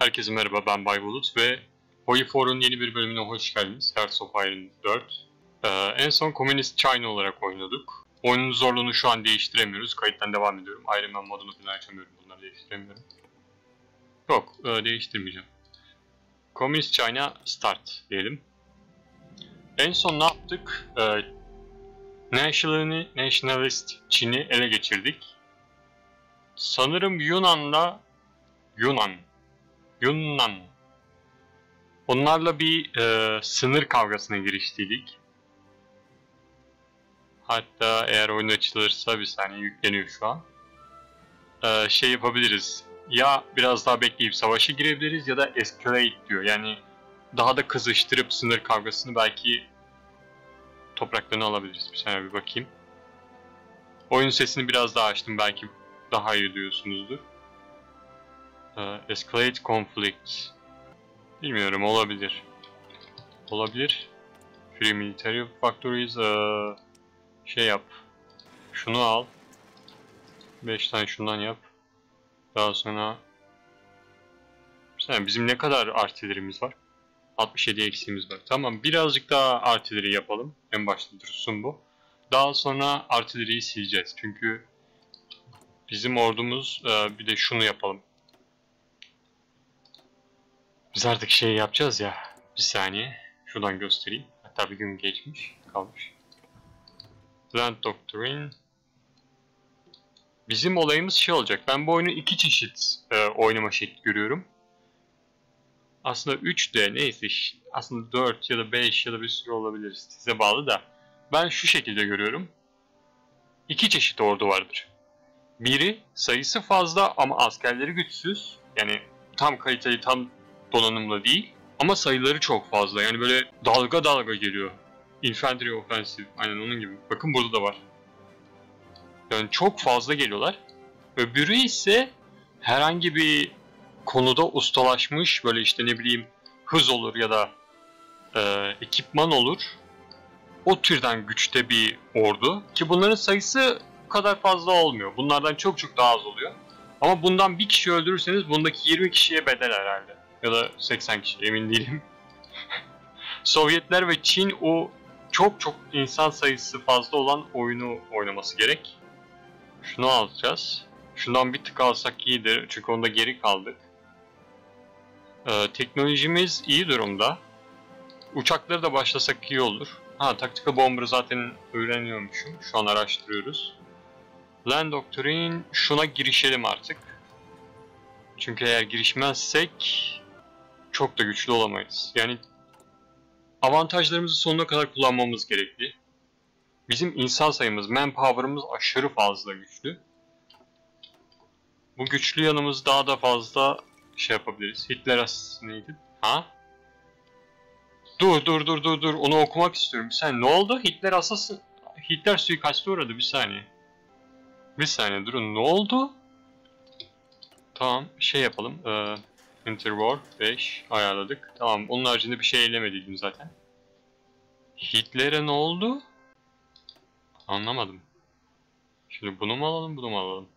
Herkese merhaba, ben Bay Bulut ve Holy4'un yeni bir bölümüne hoş geldiniz. Hearts of Iron 4. En son Communist China olarak oynadık. Oyunun zorluğunu şu an değiştiremiyoruz. Kayıttan devam ediyorum. Iron Man modunu falan açamıyorum. Bunları değiştiremiyorum. Yok, değiştirmeyeceğim. Communist China Start diyelim. En son ne yaptık? Nationalist Çin'i ele geçirdik. Sanırım Yunan. Onlarla bir sınır kavgasına giriştiydik. Hatta eğer oyun açılırsa bir saniye yükleniyor şu an. Şey yapabiliriz. Ya biraz daha bekleyip savaşa girebiliriz ya da escalate diyor. Yani daha da kızıştırıp sınır kavgasını belki topraklarını alabiliriz. Bir saniye bir bakayım. Oyun sesini biraz daha açtım. Belki daha iyi duyuyorsunuzdur. Escalate conflict. Bilmiyorum, olabilir. Olabilir. Free military factories. Şey yap. Şunu al. 5 tane şundan yap. Daha sonra bizim ne kadar artillerimiz var? 67 eksiğimiz var. Tamam, birazcık daha artilleri yapalım. En başta dursun bu. Daha sonra artilleriyi sileceğiz. Çünkü bizim ordumuz bir de şunu yapalım. Biz artık şey yapacağız ya. Bir saniye. Şuradan göstereyim. Hatta bir gün geçmiş. Kalmış. Land Doctrine. Bizim olayımız şey olacak. Ben bu oyunu iki çeşit oynama şekli görüyorum. Aslında 3 de neyse, aslında 4 ya da 5 ya da bir sürü olabilir. Size bağlı da. Ben şu şekilde görüyorum. İki çeşit ordu vardır. Biri sayısı fazla ama askerleri güçsüz. Yani tam kaliteli, tam donanımlı değil. Ama sayıları çok fazla. Yani böyle dalga dalga geliyor. Infantry Offensive. Aynen onun gibi. Bakın burada da var. Yani çok fazla geliyorlar. Öbürü ise herhangi bir konuda ustalaşmış, böyle işte ne bileyim hız olur ya da ekipman olur. O türden güçte bir ordu. Ki bunların sayısı bu kadar fazla olmuyor. Bunlardan çok çok daha az oluyor. Ama bundan bir kişi öldürürseniz bundaki 20 kişiye bedel herhalde. Ya da 80 kişi, emin değilim. Sovyetler ve Çin o çok çok insan sayısı fazla olan oyunu oynaması gerek. Şunu alacağız. Şundan bir tık alsak iyidir çünkü onda geri kaldık. Teknolojimiz iyi durumda. Uçakları da başlasak iyi olur. Tactical Bomber'ı zaten öğreniyormuşum. Şu an araştırıyoruz. Land Doctrine, şuna girişelim artık. Çünkü eğer girişmezsek çok da güçlü olamayız. Yani avantajlarımızı sonuna kadar kullanmamız gerekli. Bizim insan sayımız, manpower'ımız aşırı fazla güçlü. Bu güçlü yanımız daha da fazla şey yapabiliriz. Hitler asası neydi? Dur. Onu okumak istiyorum. Sen ne oldu? Hitler suikastı uğradı. Bir saniye. Bir saniye durun. Ne oldu? Tamam. Şey yapalım. Interwar 5 ayarladık. Tamam. Onun haricinde bir şey eylemediydim zaten. Hitler'e ne oldu? Anlamadım. Şimdi bunu mu alalım, bunu mu alalım?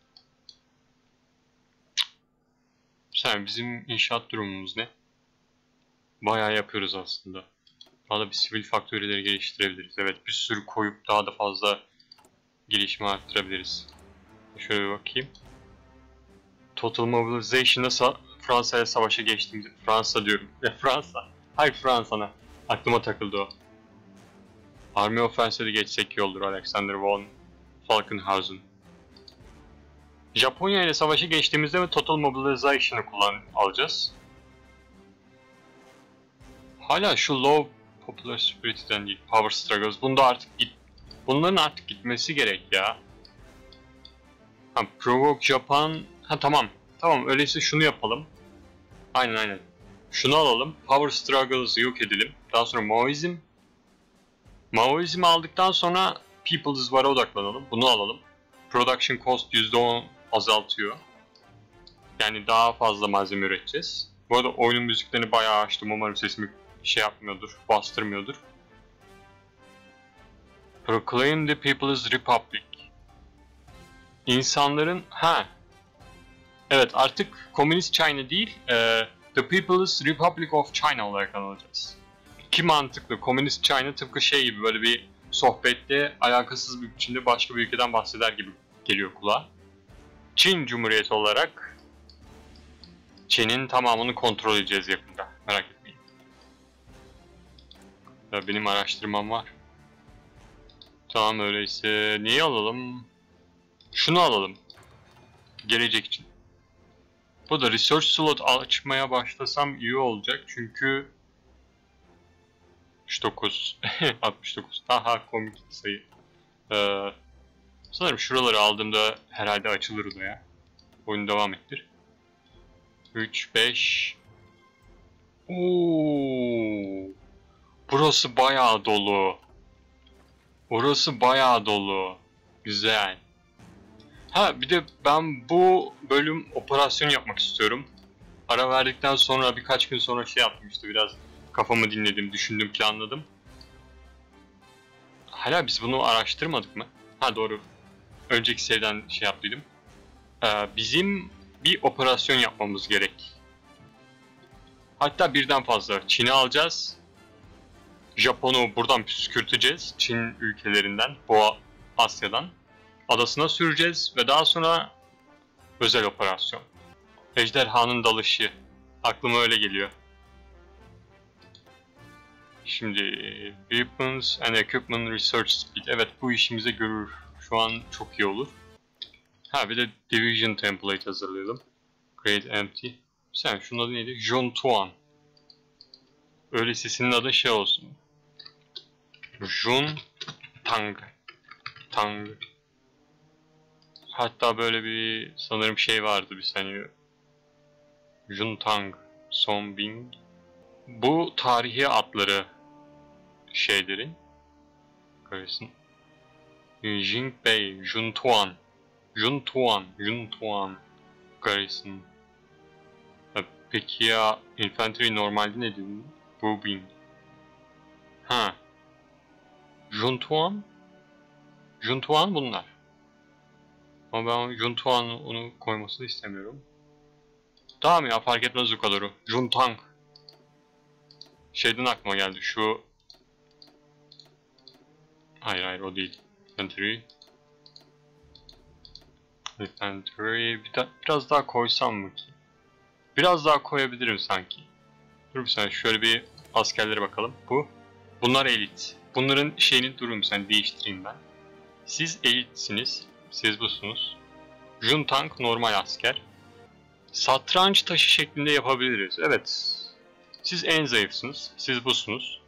Bir saniye. Bizim inşaat durumumuz ne? Bayağı yapıyoruz aslında. Daha da bir sivil faktörleri geliştirebiliriz. Evet, bir sürü koyup daha da fazla gelişme arttırabiliriz. Şöyle bir bakayım. Total Mobilization'da Fransa'ya savaşa geçtiğimizde... Fransa diyorum. Fransa. Hayır, Fransa'na. Aklıma takıldı o. Army Offensive'de geçsek iyi olur. Alexander von Falkenhausen. Japonya ile savaşa geçtiğimizde mi Total Mobilization'ı alacağız? Hala şu Low Popular Spirit'den değil. Power Struggles. Bunların artık gitmesi gerek ya. Provoke Japan... tamam. Tamam, öyleyse şunu yapalım. Aynen. Şunu alalım. Power Struggles'ı yok edelim. Daha sonra Maoizm. Maoizm'i aldıktan sonra People's War'a odaklanalım. Bunu alalım. Production Cost %10 azaltıyor. Yani daha fazla malzeme üreteceğiz. Bu arada oyunun müziklerini bayağı açtım. Umarım sesimi şey yapmıyordur, bastırmıyordur. Proclaim the People's Republic. İnsanların... Evet, artık Komünist China değil, The People's Republic of China olarak anılacağız. Ki mantıklı. Komünist China tıpkı şey gibi, böyle bir sohbette alakasız bir biçimde başka bir ülkeden bahseder gibi geliyor kulağa. Çin Cumhuriyeti olarak Çin'in tamamını kontrol edeceğiz yakında. Merak etmeyin. Ya benim araştırmam var. Tamam, öyleyse neyi alalım? Şunu alalım. Gelecek için. Bu da research slot açmaya başlasam iyi olacak çünkü 69 69 daha komik bir sayı. Sanırım şuraları aldığımda herhalde açılır o da ya. Oyunu devam ettir. 3 5. Oo! Burası bayağı dolu. Orası bayağı dolu. Güzel. Ha, bir de ben bu bölüm operasyon yapmak istiyorum. Ara verdikten sonra birkaç gün sonra şey yaptım işte, biraz kafamı dinledim, düşündüm, planladım. Hala biz bunu araştırmadık mı? Ha, doğru. Önceki seriden şey yaptıydım. Bizim bir operasyon yapmamız gerek. Hatta birden fazla. Çin'i alacağız. Japon'u buradan püskürteceğiz. Çin ülkelerinden, Boğa Asya'dan. Adasına süreceğiz ve daha sonra özel operasyon. Ejderhanın dalışı. Aklıma öyle geliyor. Şimdi Weapons and Equipment Research Speed. Evet, bu işimize görür. Şu an çok iyi olur. Ha, bir de Division Template hazırlayalım. Create Empty. Sen şunun adı neydi? Jun Tuan. Öyle sesinin adı şey olsun. Jun Tang. Tang. Hatta böyle bir sanırım şey vardı, bir saniye. Jun Tang. Song Bing. Bu tarihi adları şeylerin. Göresin. Jingbei, Juntuan. Juntuan, Juntuan. Garrison. Peki ya infantry normalde ne dedin? Bubing. Ha. Juntuan? Juntuan bunlar. Ama ben Juntuan'ı onu koymasını istemiyorum. Tamam ya, fark etmez o kadarı. Juntang. Şeyden aklıma geldi şu. Hayır o değil. Infantry. Infantry. Biraz daha koysam mı ki? Biraz daha koyabilirim sanki. Dur bir saniye, şöyle bir askerlere bakalım. Bunlar elit. Bunların şeyini durun sen, değiştireyim ben. Siz elitsiniz. Siz busunuz. Juntang normal asker. Satranç taşı şeklinde yapabiliriz. Evet. Siz en zayıfsınız. Siz busunuz.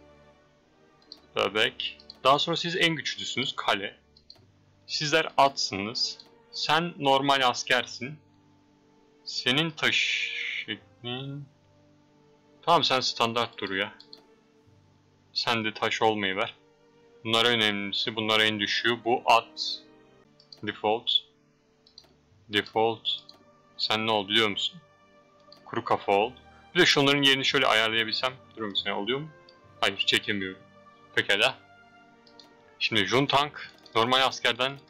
Bebek. Daha sonra siz en güçlüsünüz. Kale. Sizler atsınız. Sen normal askersin. Senin taş şeklin... Tamam, sen standart dur ya. Sen de taş olmayı ver. Bunlar önemlisi. Bunlar en düşüğü. Bu at. Default. Default. Sen ne ol biliyor musun? Kuru kafa ol. Bir de şunların yerini şöyle ayarlayabilsem. Durun bir saniye, oluyor mu? Hayır, çekemiyorum. Pekala. Şimdi Juntang normal askerden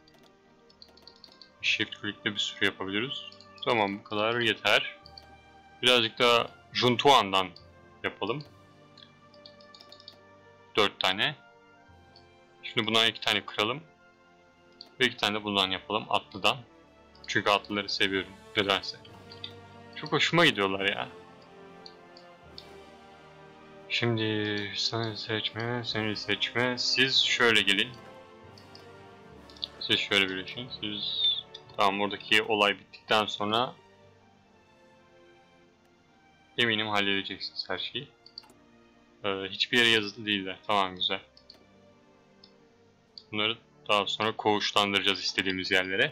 shift click'le bir sürü yapabiliriz. Tamam, bu kadar yeter. Birazcık da Juntuan'dan yapalım. 4 tane. Şimdi bundan 2 tane kıralım. Ve 2 tane de bundan yapalım, atlıdan. Çünkü atlıları seviyorum nedense. Çok hoşuma gidiyorlar ya. Şimdi seni seçme, seni seçme. Siz şöyle gelin. Siz şöyle birleşin. Siz... Tamam, oradaki olay bittikten sonra eminim halledeceksiniz her şeyi. Hiçbir yere yazılı değiller. Tamam, güzel. Bunları daha sonra koğuşlandıracağız istediğimiz yerlere.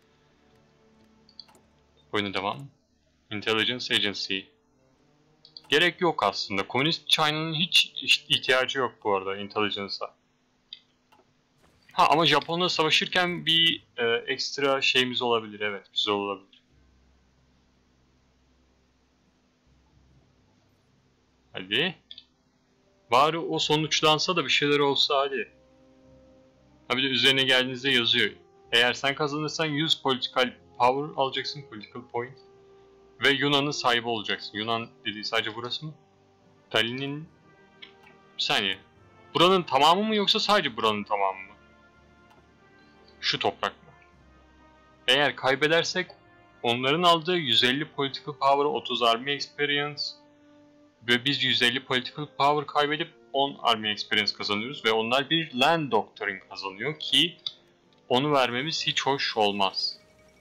Oyuna devam. Intelligence Agency. Gerek yok aslında. Komünist China'nın hiç ihtiyacı yok bu arada Intelligence'a. Ha, ama Japon'la savaşırken bir ekstra şeyimiz olabilir. Evet, güzel olabilir. Hadi. Bari o sonuçlansa da bir şeyler olsa hadi. Ha, bir de üzerine geldiğinizde yazıyor. Eğer sen kazanırsan 100 politikal power alacaksın, political point. Ve Yunan'ın sahibi olacaksın. Yunan dediği sadece burası mı? Tallinn'in... Bir saniye. Buranın tamamı mı yoksa sadece buranın tamamı mı? Şu toprak mı? Eğer kaybedersek onların aldığı 150 political power, 30 army experience ve biz 150 political power kaybedip 10 army experience kazanıyoruz ve onlar bir land doctrine kazanıyor ki onu vermemiz hiç hoş olmaz.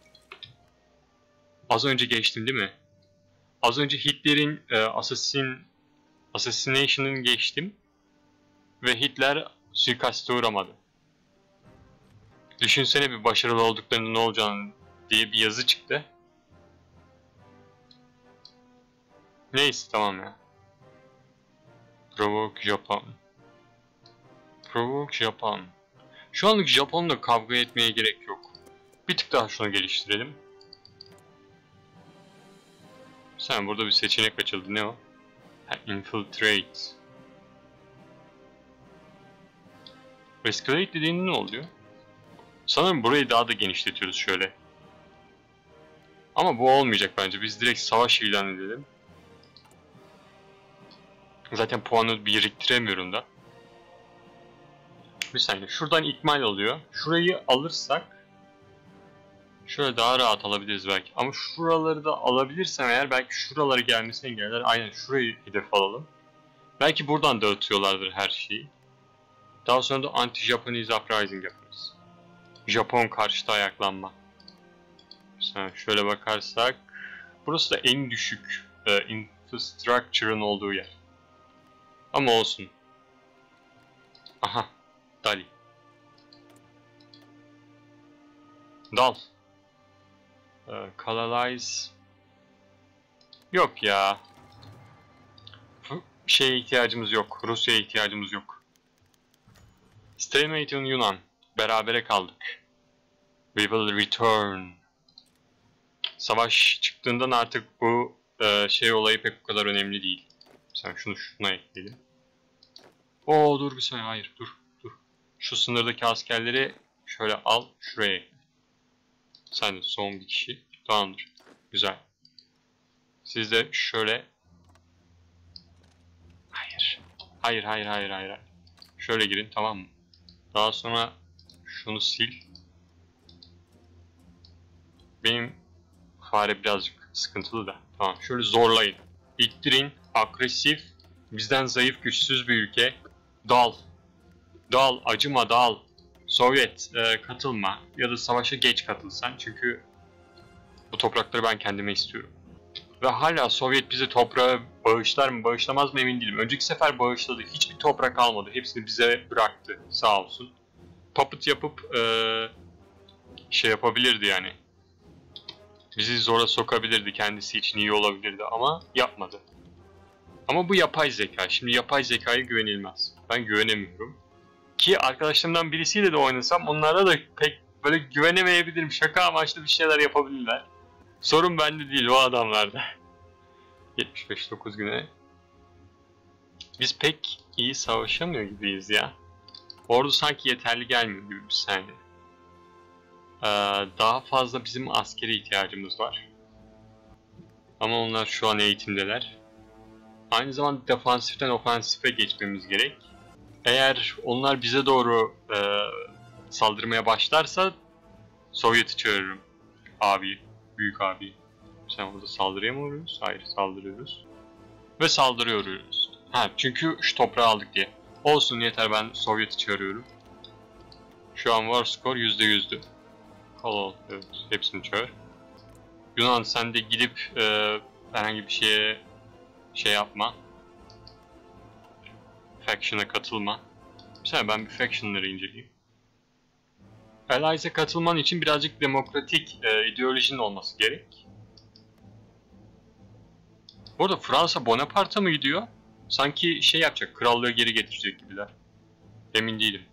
Az önce geçtim değil mi? Az önce Hitler'in assassination'ını geçtim ve Hitler suikaste uğramadı. Düşünsene bir başarılı olduklarında ne olacağını diye bir yazı çıktı. Neyse tamam ya. Provoke Japan. Provoke Japan. Şu anlık Japon'la kavga etmeye gerek yok. Bir tık daha şunu geliştirelim. Sen burada bir seçenek açıldı. Ne o? Ha, infiltrate. Escalate dediğinde ne oluyor? Sanırım burayı daha da genişletiyoruz şöyle. Ama bu olmayacak bence. Biz direkt savaş ilan edelim. Zaten puanı biriktiremiyorum da. Bir saniye. Şuradan ikmal oluyor. Şurayı alırsak şöyle daha rahat alabiliriz belki. Ama şuraları da alabilirsem eğer belki şuraları gelmesini engeller. Aynen şurayı hedef alalım. Belki buradan dağıtıyorlardır her şeyi. Daha sonra da anti-Japanese uprising yaparız. Japon karşıtı ayaklanma. Mesela şöyle bakarsak burası da en düşük infrastructure'ın olduğu yer. Ama olsun. Aha. Dali. Dal. Colonize. Yok ya. Şeye ihtiyacımız yok. Rusya'ya ihtiyacımız yok. Stalemate in Yunan. Berabere kaldık. We will return. Savaş çıktığından artık bu şey olayı pek bu kadar önemli değil. Sen şuna ekleyelim. Oo dur bir saniye. Hayır dur. Şu sınırdaki askerleri şöyle al. Şuraya ekle. Sen de son bir kişi. Tamamdır. Güzel. Siz de şöyle... Hayır. Şöyle girin tamam mı? Daha sonra şunu sil. Benim fare birazcık sıkıntılı da. Tamam şöyle zorlayın. İttirin. Agresif. Bizden zayıf güçsüz bir ülke. Dal. Dal. Acıma dal. Sovyet katılma. Ya da savaşa geç katılsan. Çünkü bu toprakları ben kendime istiyorum. Ve hala Sovyet bize toprağı bağışlar mı bağışlamaz mı emin değilim. Önceki sefer bağışladı. Hiçbir toprak almadı. Hepsini bize bıraktı. Sağ olsun. Puppet yapıp şey yapabilirdi yani. Bizi zora sokabilirdi. Kendisi için iyi olabilirdi ama yapmadı. Ama bu yapay zeka. Şimdi yapay zekaya güvenilmez. Ben güvenemiyorum. Ki arkadaşlarımdan birisiyle de oynasam onlara da pek böyle güvenemeyebilirim. Şaka amaçlı bir şeyler yapabilirler. Sorun bende değil o adamlarda. 75-9 güne. Biz pek iyi savaşamıyor gibiyiz ya. Ordu sanki yeterli gelmiyor gibi bir saniye. Daha fazla bizim askeri ihtiyacımız var. Ama onlar şu an eğitimdeler. Aynı zamanda defansiften ofansife geçmemiz gerek. Eğer onlar bize doğru saldırmaya başlarsa Sovyet'i çağırırım. Abi, büyük abi. Sen burada saldırıya mı uğruyoruz? Hayır, saldırıyoruz. Ve saldırıyoruz. Ha, çünkü şu toprağı aldık diye. Olsun yeter ben Sovyet'i çağırıyorum. Şu an war score %100'dü. Kol evet, hepsini çağır. Yunan sen de gidip herhangi bir şeye şey yapma. Faction'a katılma. Mesela ben bir faction'ları inceleyeyim. Allies'e katılman için birazcık demokratik ideolojinin olması gerek. Bu arada Fransa Bonaparte'a mı gidiyor? Sanki şey yapacak, krallığı geri getirecek gibiler. Emin değilim.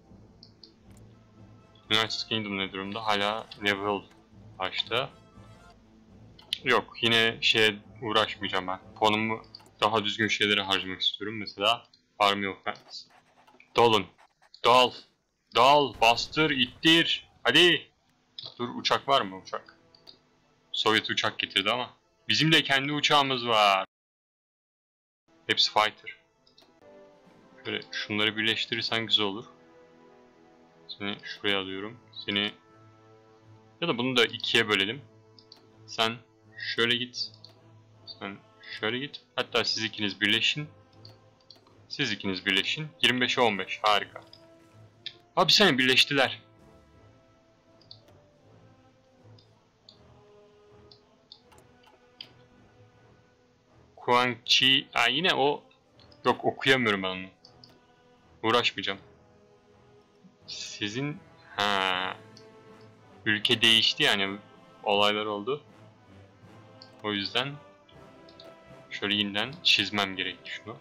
United Kingdom ne durumda? Hala Neville başta. Yok, yine şeye uğraşmayacağım ben. Puanımı daha düzgün şeylere harcamak istiyorum. Mesela Army Offense. Dalın. Dal. Dal. Bastır. İttir. Hadi. Dur uçak var mı uçak? Sovyet uçak getirdi ama. Bizim de kendi uçağımız var. Hepsi fighter. Şöyle şunları birleştirirsen güzel olur. Seni şuraya alıyorum. Seni... Ya da bunu da ikiye bölelim. Sen şöyle git. Sen şöyle git. Hatta siz ikiniz birleşin. Siz ikiniz birleşin. 25'e 15. Harika. Abi seni birleştiler. Guangxi. Yine o. Yok, okuyamıyorum ben onu. Uğraşmayacağım. Sizin... Ülke değişti yani. Olaylar oldu. O yüzden şöyle yeniden çizmem gerekti şunu.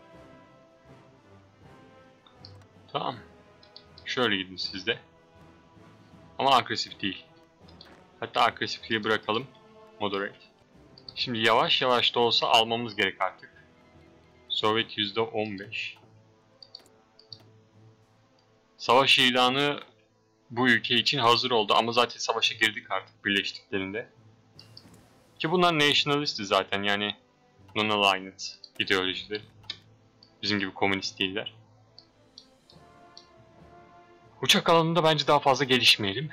Tamam. Şöyle gidin siz de. Ama agresif değil. Hatta agresifliği bırakalım. Moderate. Şimdi yavaş yavaş da olsa almamız gerek artık. Sovyet %15. Savaş ilanı bu ülke için hazır oldu ama zaten savaşa girdik artık birleştiklerinde. Ki bunlar nationalisti zaten, yani non-aligned ideolojileri. Bizim gibi komünist değiller. Uçak alanında bence daha fazla gelişmeyelim.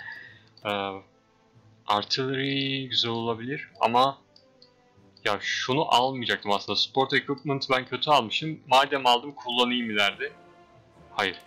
Artillery güzel olabilir ama ya şunu almayacaktım aslında. Sport equipment ben kötü almışım. Madem aldım kullanayım ileride. Hayır.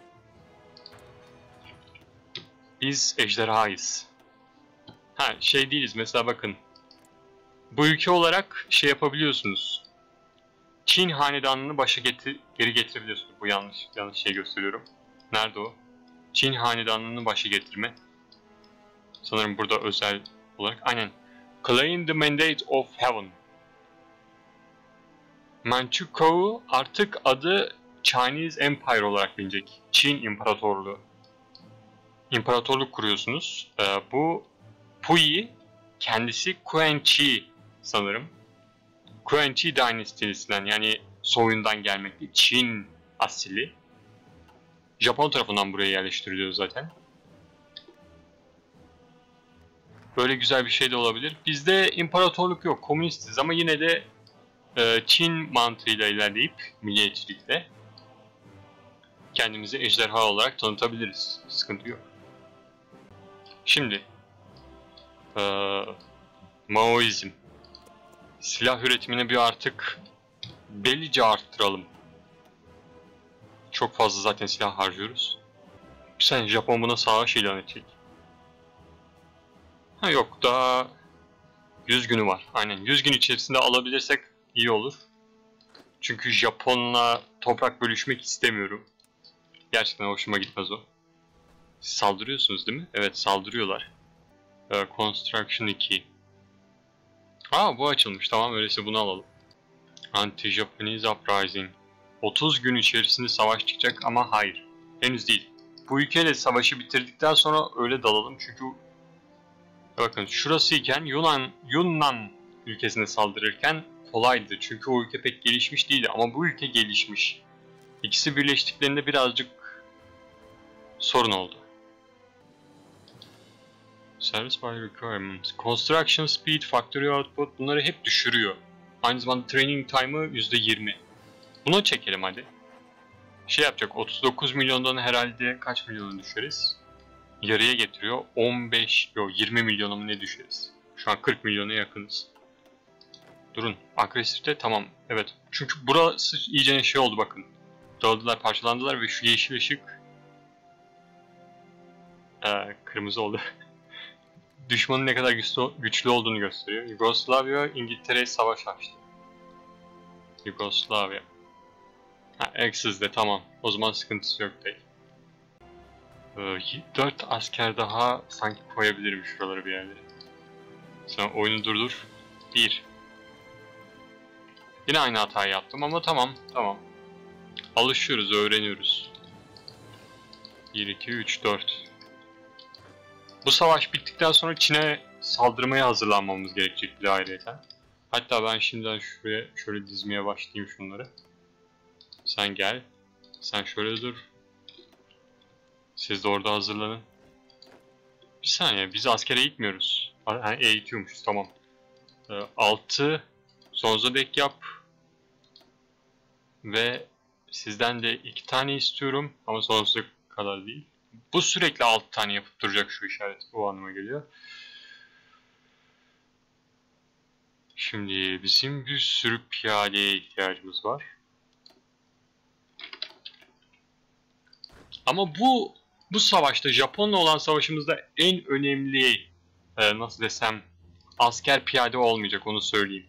Biz ejderhayız. Şey değiliz mesela, bakın. Bu ülke olarak şey yapabiliyorsunuz. Çin hanedanını başa geri getirebiliyorsunuz. Bu yanlış şey gösteriyorum. Nerede o? Çin hanedanını başa getirme. Sanırım burada özel olarak. Aynen. Claim the mandate of heaven. Manchukuo artık adı Chinese Empire olarak bilinecek. Çin İmparatorluğu. İmparatorluk kuruyorsunuz. Bu Puyi kendisi Kuan-Chi sanırım. Kuan-Chi dinastisinden, yani soyundan gelmekte. Çin asili. Japon tarafından buraya yerleştiriliyor zaten. Böyle güzel bir şey de olabilir. Bizde imparatorluk yok, komünistiz ama yine de Çin mantığıyla ilerleyip milliyetçilikle kendimizi ejderha olarak tanıtabiliriz. Sıkıntı yok. Şimdi Maoizm. Silah üretimini bir artık delice arttıralım. Çok fazla zaten silah harcıyoruz. Sen Japon buna savaş ilan edecek. Yok, daha 100 günü var. Aynen, 100 gün içerisinde alabilirsek iyi olur. Çünkü Japon'la toprak bölüşmek istemiyorum. Gerçekten hoşuma gitmez o. Siz saldırıyorsunuz değil mi? Evet, saldırıyorlar. Construction 2. Bu açılmış. Tamam, öyleyse bunu alalım. Anti-Japanese Uprising. 30 gün içerisinde savaş çıkacak ama hayır. Henüz değil. Bu ülkeyle savaşı bitirdikten sonra öyle dalalım çünkü bakın şurasıyken Yunnan ülkesine saldırırken kolaydı. Çünkü o ülke pek gelişmiş değildi ama bu ülke gelişmiş. İkisi birleştiklerinde birazcık sorun oldu. Service by requirement. Construction speed, factory output bunları hep düşürüyor. Aynı zamanda training time'ı %20. Bunu çekelim hadi. Şey yapacak, 39 milyondan herhalde kaç milyonu düşeriz? Yarıya getiriyor. 20 milyona mı ne düşeriz? Şu an 40 milyona yakınız. Durun. Agresifte tamam. Evet. Çünkü burası iyice şey oldu bakın. Dağıldılar, parçalandılar ve şu yeşil ışık kırmızı oldu. Düşmanın ne kadar güçlü olduğunu gösteriyor. Yugoslavya İngiltere'ye savaş açtı. Yugoslavya. Eksizde tamam. O zaman sıkıntısı yok değil. 4 asker daha sanki koyabilirim şuraları bir yerlere. Sen oyunu durdur. 1. Yine aynı hatayı yaptım ama tamam. Alışıyoruz, öğreniyoruz. 1, 2, 3, 4. Bu savaş bittikten sonra Çin'e saldırmaya hazırlanmamız gerekecek bir ayrıyeten. Hatta ben şimdiden şuraya şöyle dizmeye başlayayım şunları. Sen gel. Sen şöyle dur. Siz de orada hazırlanın. Bir saniye, biz askere eğitmiyoruz. Eğitiyormuşuz, tamam. 6 sonsuza dek yap. Ve sizden de 2 tane istiyorum ama sonsuza kadar değil. Bu sürekli 6 tane yapıp duracak şu işaret. O anlama geliyor. Şimdi bizim bir sürü piyadeye ihtiyacımız var. Ama bu savaşta, Japon'la olan savaşımızda en önemli nasıl desem asker piyade olmayacak, onu söyleyeyim.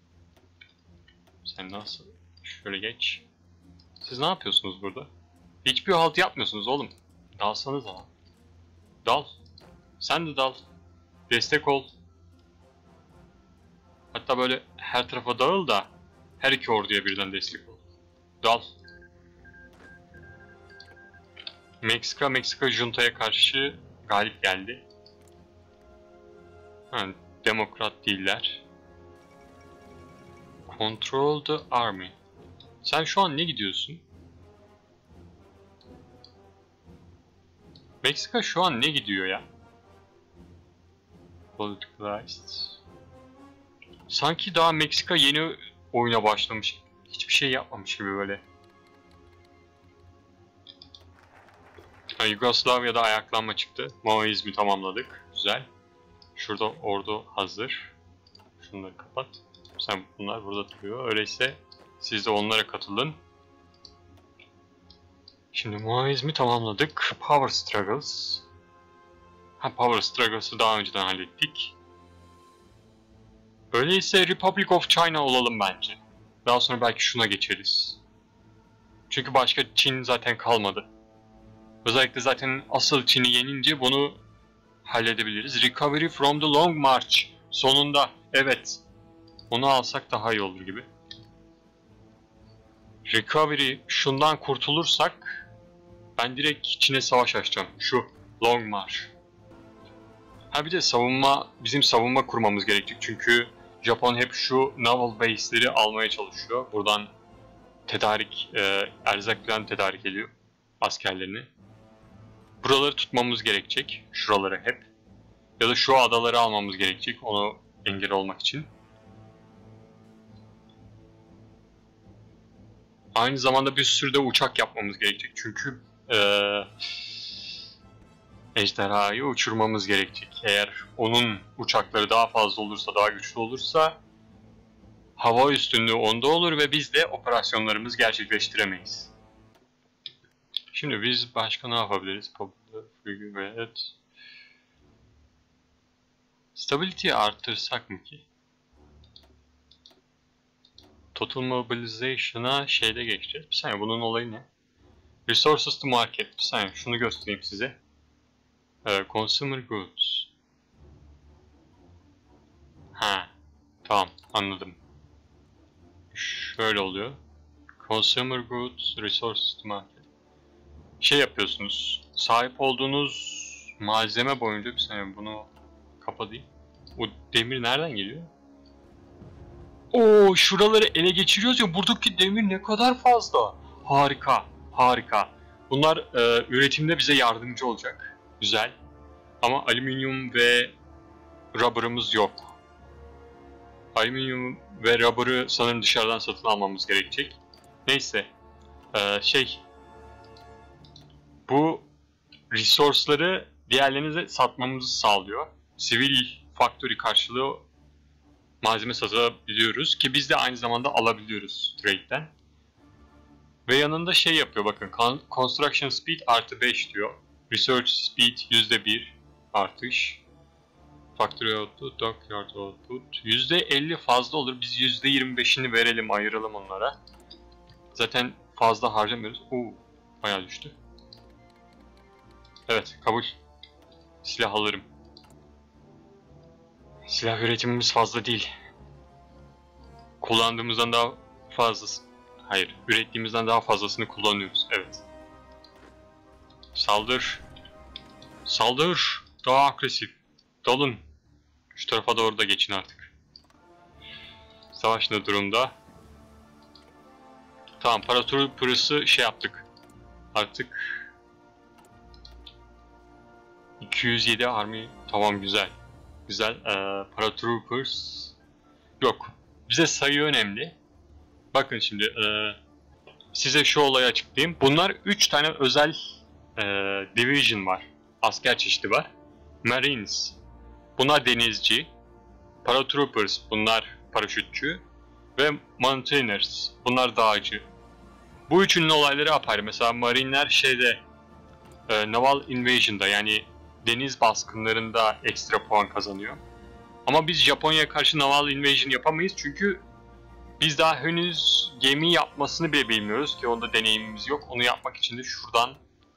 Sen nasıl? Şöyle geç. Siz ne yapıyorsunuz burada? Hiçbir halt yapmıyorsunuz oğlum. Dalsanız ama. Dal. Sen de dal. Destek ol. Hatta böyle her tarafa dağıl da her iki orduya birden destek ol. Dal. Meksika Junta'ya karşı galip geldi. Ha, demokrat değiller. Control the army. Sen şu an ne gidiyorsun? Meksika şu an ne gidiyor ya? Politicalized. Sanki daha Meksika yeni oyuna başlamış. Hiçbir şey yapmamış gibi böyle. Ha, Yugoslavya'da ayaklanma çıktı. Maoizmi tamamladık. Güzel. Şurada ordu hazır. Şunları kapat. Bunlar burada duruyor. Öyleyse siz de onlara katılın. Şimdi Maoizmi tamamladık. Power Struggles. Power Struggles'ı daha önceden hallettik. Öyleyse Republic of China olalım bence. Daha sonra belki şuna geçeriz. Çünkü başka Çin zaten kalmadı. Özellikle zaten asıl Çin'i yenince bunu halledebiliriz. Recovery from the Long March. Sonunda evet. Onu alsak daha iyi olur gibi. Recovery şundan kurtulursak ben direkt Çin'e savaş açacağım. Şu Long March. Bir de bizim savunma kurmamız gerekecek. Çünkü Japon hep şu naval base'leri almaya çalışıyor. Buradan erzak falan tedarik ediyor askerlerini. Buraları tutmamız gerekecek. Şuraları hep. Ya da şu adaları almamız gerekecek. Onu engel olmak için. Aynı zamanda bir sürü de uçak yapmamız gerekecek. Çünkü ejderhayı uçurmamız gerekecek. Eğer onun uçakları daha fazla olursa, daha güçlü olursa hava üstünlüğü onda olur ve biz de operasyonlarımızı gerçekleştiremeyiz. Şimdi biz başka ne yapabiliriz? Evet. Stability'yi arttırsak mı ki? Total Mobilization'a şeyde geçeceğiz. Bir saniye, bunun olayı ne? Resources to Market. Bir saniye şunu göstereyim size. Consumer Goods. Tamam, anladım. Şöyle oluyor. Consumer Goods, Resources to Market. Şey yapıyorsunuz. Sahip olduğunuz malzeme boyunca bir saniye bunu kapatayım. O demir nereden geliyor? Oo, şuraları ele geçiriyoruz ya, buradaki demir ne kadar fazla. Harika, harika. Bunlar üretimde bize yardımcı olacak. Güzel. Ama alüminyum ve rubber'ımız yok. Alüminyum ve rubber'ı sanırım dışarıdan satın almamız gerekecek. Neyse. Bu resource'ları diğerlerinize satmamızı sağlıyor. Sivil factory karşılığı malzeme satabiliyoruz ki biz de aynı zamanda alabiliyoruz trade'den. Ve yanında şey yapıyor, bakın, construction speed artı 5 diyor. Research speed %1 artış. Factory output, dockyard output %50 fazla olur. Biz %25'ini verelim, ayıralım onlara. Zaten fazla harcamıyoruz. Bayağı düştü. Evet, kabul. Silah alırım. Silah üretimimiz fazla değil. Kullandığımızdan daha fazlası. Hayır, ürettiğimizden daha fazlasını kullanıyoruz. Evet. Saldır. Saldır. Daha agresif. Dalın. Şu tarafa doğru da geçin artık. Savaş ne durumda? Tamam, Paratroopers'ı şey yaptık. Artık 207 army. Tamam, güzel. Güzel. Paratroopers Yok. Bize sayı önemli. Bakın şimdi size şu olayı açıklayayım. Bunlar 3 tane özel division var. Asker çeşidi var. Marines. Bunlar denizci. Paratroopers. Bunlar paraşütçü. Ve Mountaineers. Bunlar dağcı. Bu üçünün olayları apayrı. Mesela Marineler Naval Invasion'da yani deniz baskınlarında ekstra puan kazanıyor. Ama biz Japonya'ya karşı Naval Invasion yapamayız çünkü biz daha henüz gemi yapmasını bile bilmiyoruz ki onda deneyimimiz yok. Onu yapmak için de şuradan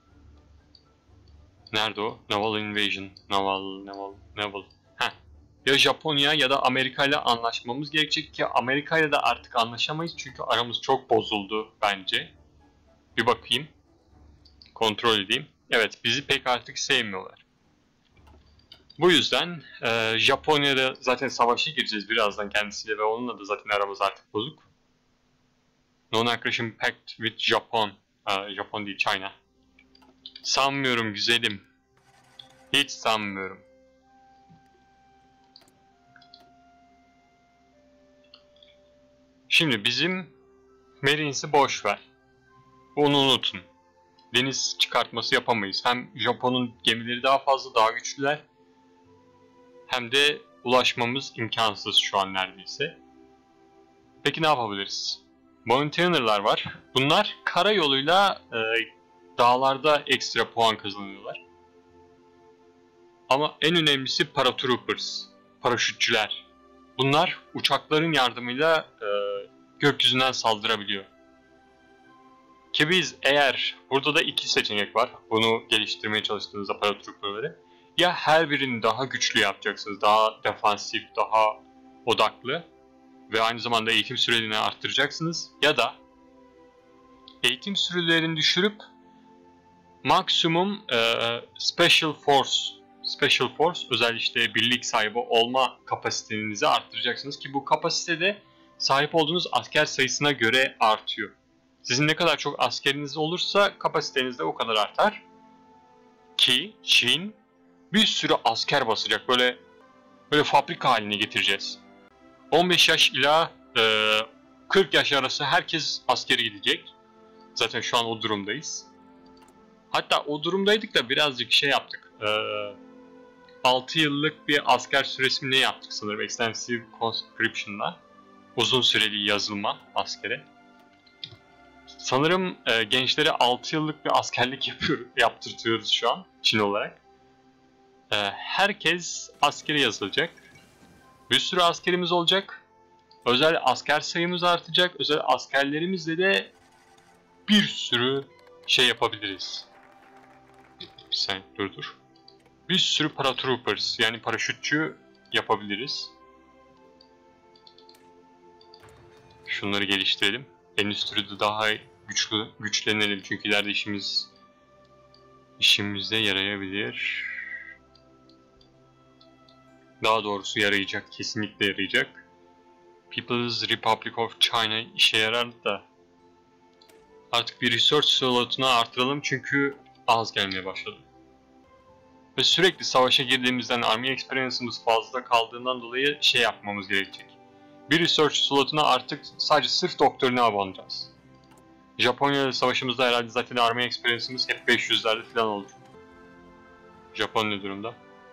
nerede o? Naval Invasion. Naval. Heh. Ya Japonya ya da Amerika ile anlaşmamız gerekecek ki Amerika ile de artık anlaşamayız çünkü aramız çok bozuldu bence. Bir bakayım. Kontrol edeyim. Evet, bizi pek artık sevmiyorlar. Bu yüzden Japonya'da zaten savaşa gireceğiz birazdan kendisiyle ve onunla da zaten aramız artık bozuk. Non-Aggression Pact with Japan. Japon değil, China. Sanmıyorum güzelim. Hiç sanmıyorum. Şimdi bizim Marines'i boş ver. Onu unutun. Deniz çıkartması yapamayız. Hem Japon'un gemileri daha fazla, daha güçlüler. Hem de ulaşmamız imkansız şu an neredeyse. Peki ne yapabiliriz? Mountaineer'lar var. Bunlar karayoluyla dağlarda ekstra puan kazanıyorlar. Ama en önemlisi Paratroopers, paraşütçüler. Bunlar uçakların yardımıyla gökyüzünden saldırabiliyor. Ki biz eğer, burada da iki seçenek var bunu geliştirmeye çalıştığınızda Paratrooper'ları. Ya her birini daha güçlü yapacaksınız, daha defansif, daha odaklı ve aynı zamanda eğitim sürelerini arttıracaksınız. Ya da eğitim sürelerini düşürüp maksimum Special Force, özel işte birlik sahibi olma kapasitenizi arttıracaksınız ki bu kapasitede sahip olduğunuz asker sayısına göre artıyor. Sizin ne kadar çok askeriniz olursa kapasiteniz de o kadar artar. Ki Çin bir sürü asker basacak. Böyle fabrika haline getireceğiz. 15 yaş ila 40 yaş arası herkes askere gidecek. Zaten şu an o durumdayız. Hatta o durumdaydık da birazcık şey yaptık. 6 yıllık bir asker süresi mi ne yaptık sanırım. Extensive Conscription'la. Uzun süreli yazılma askere. Sanırım gençlere 6 yıllık bir askerlik yaptırtıyoruz şu an Çin olarak. Herkes askere yazılacak. Bir sürü askerimiz olacak. Özel asker sayımız artacak. Özel askerlerimizle de bir sürü şey yapabiliriz. Bir saniye dur. Bir sürü paratroopers yani paraşütçü yapabiliriz. Şunları geliştirelim. Endüstride daha güçlenelim çünkü ileride işimize yarayabilir. Daha doğrusu yarayacak, kesinlikle yarayacak. People's Republic of China işe yarar da artık bir research slotunu artıralım çünkü az gelmeye başladı. Ve sürekli savaşa girdiğimizden Army Experience'ımız fazla kaldığından dolayı şey yapmamız gerekecek. Bir research slotuna artık sadece sırf doktorine abanacağız. Japonya ile savaşımızda herhalde zaten Army Experience'ımız hep 500'lerde falan olur. Japon ne durumda?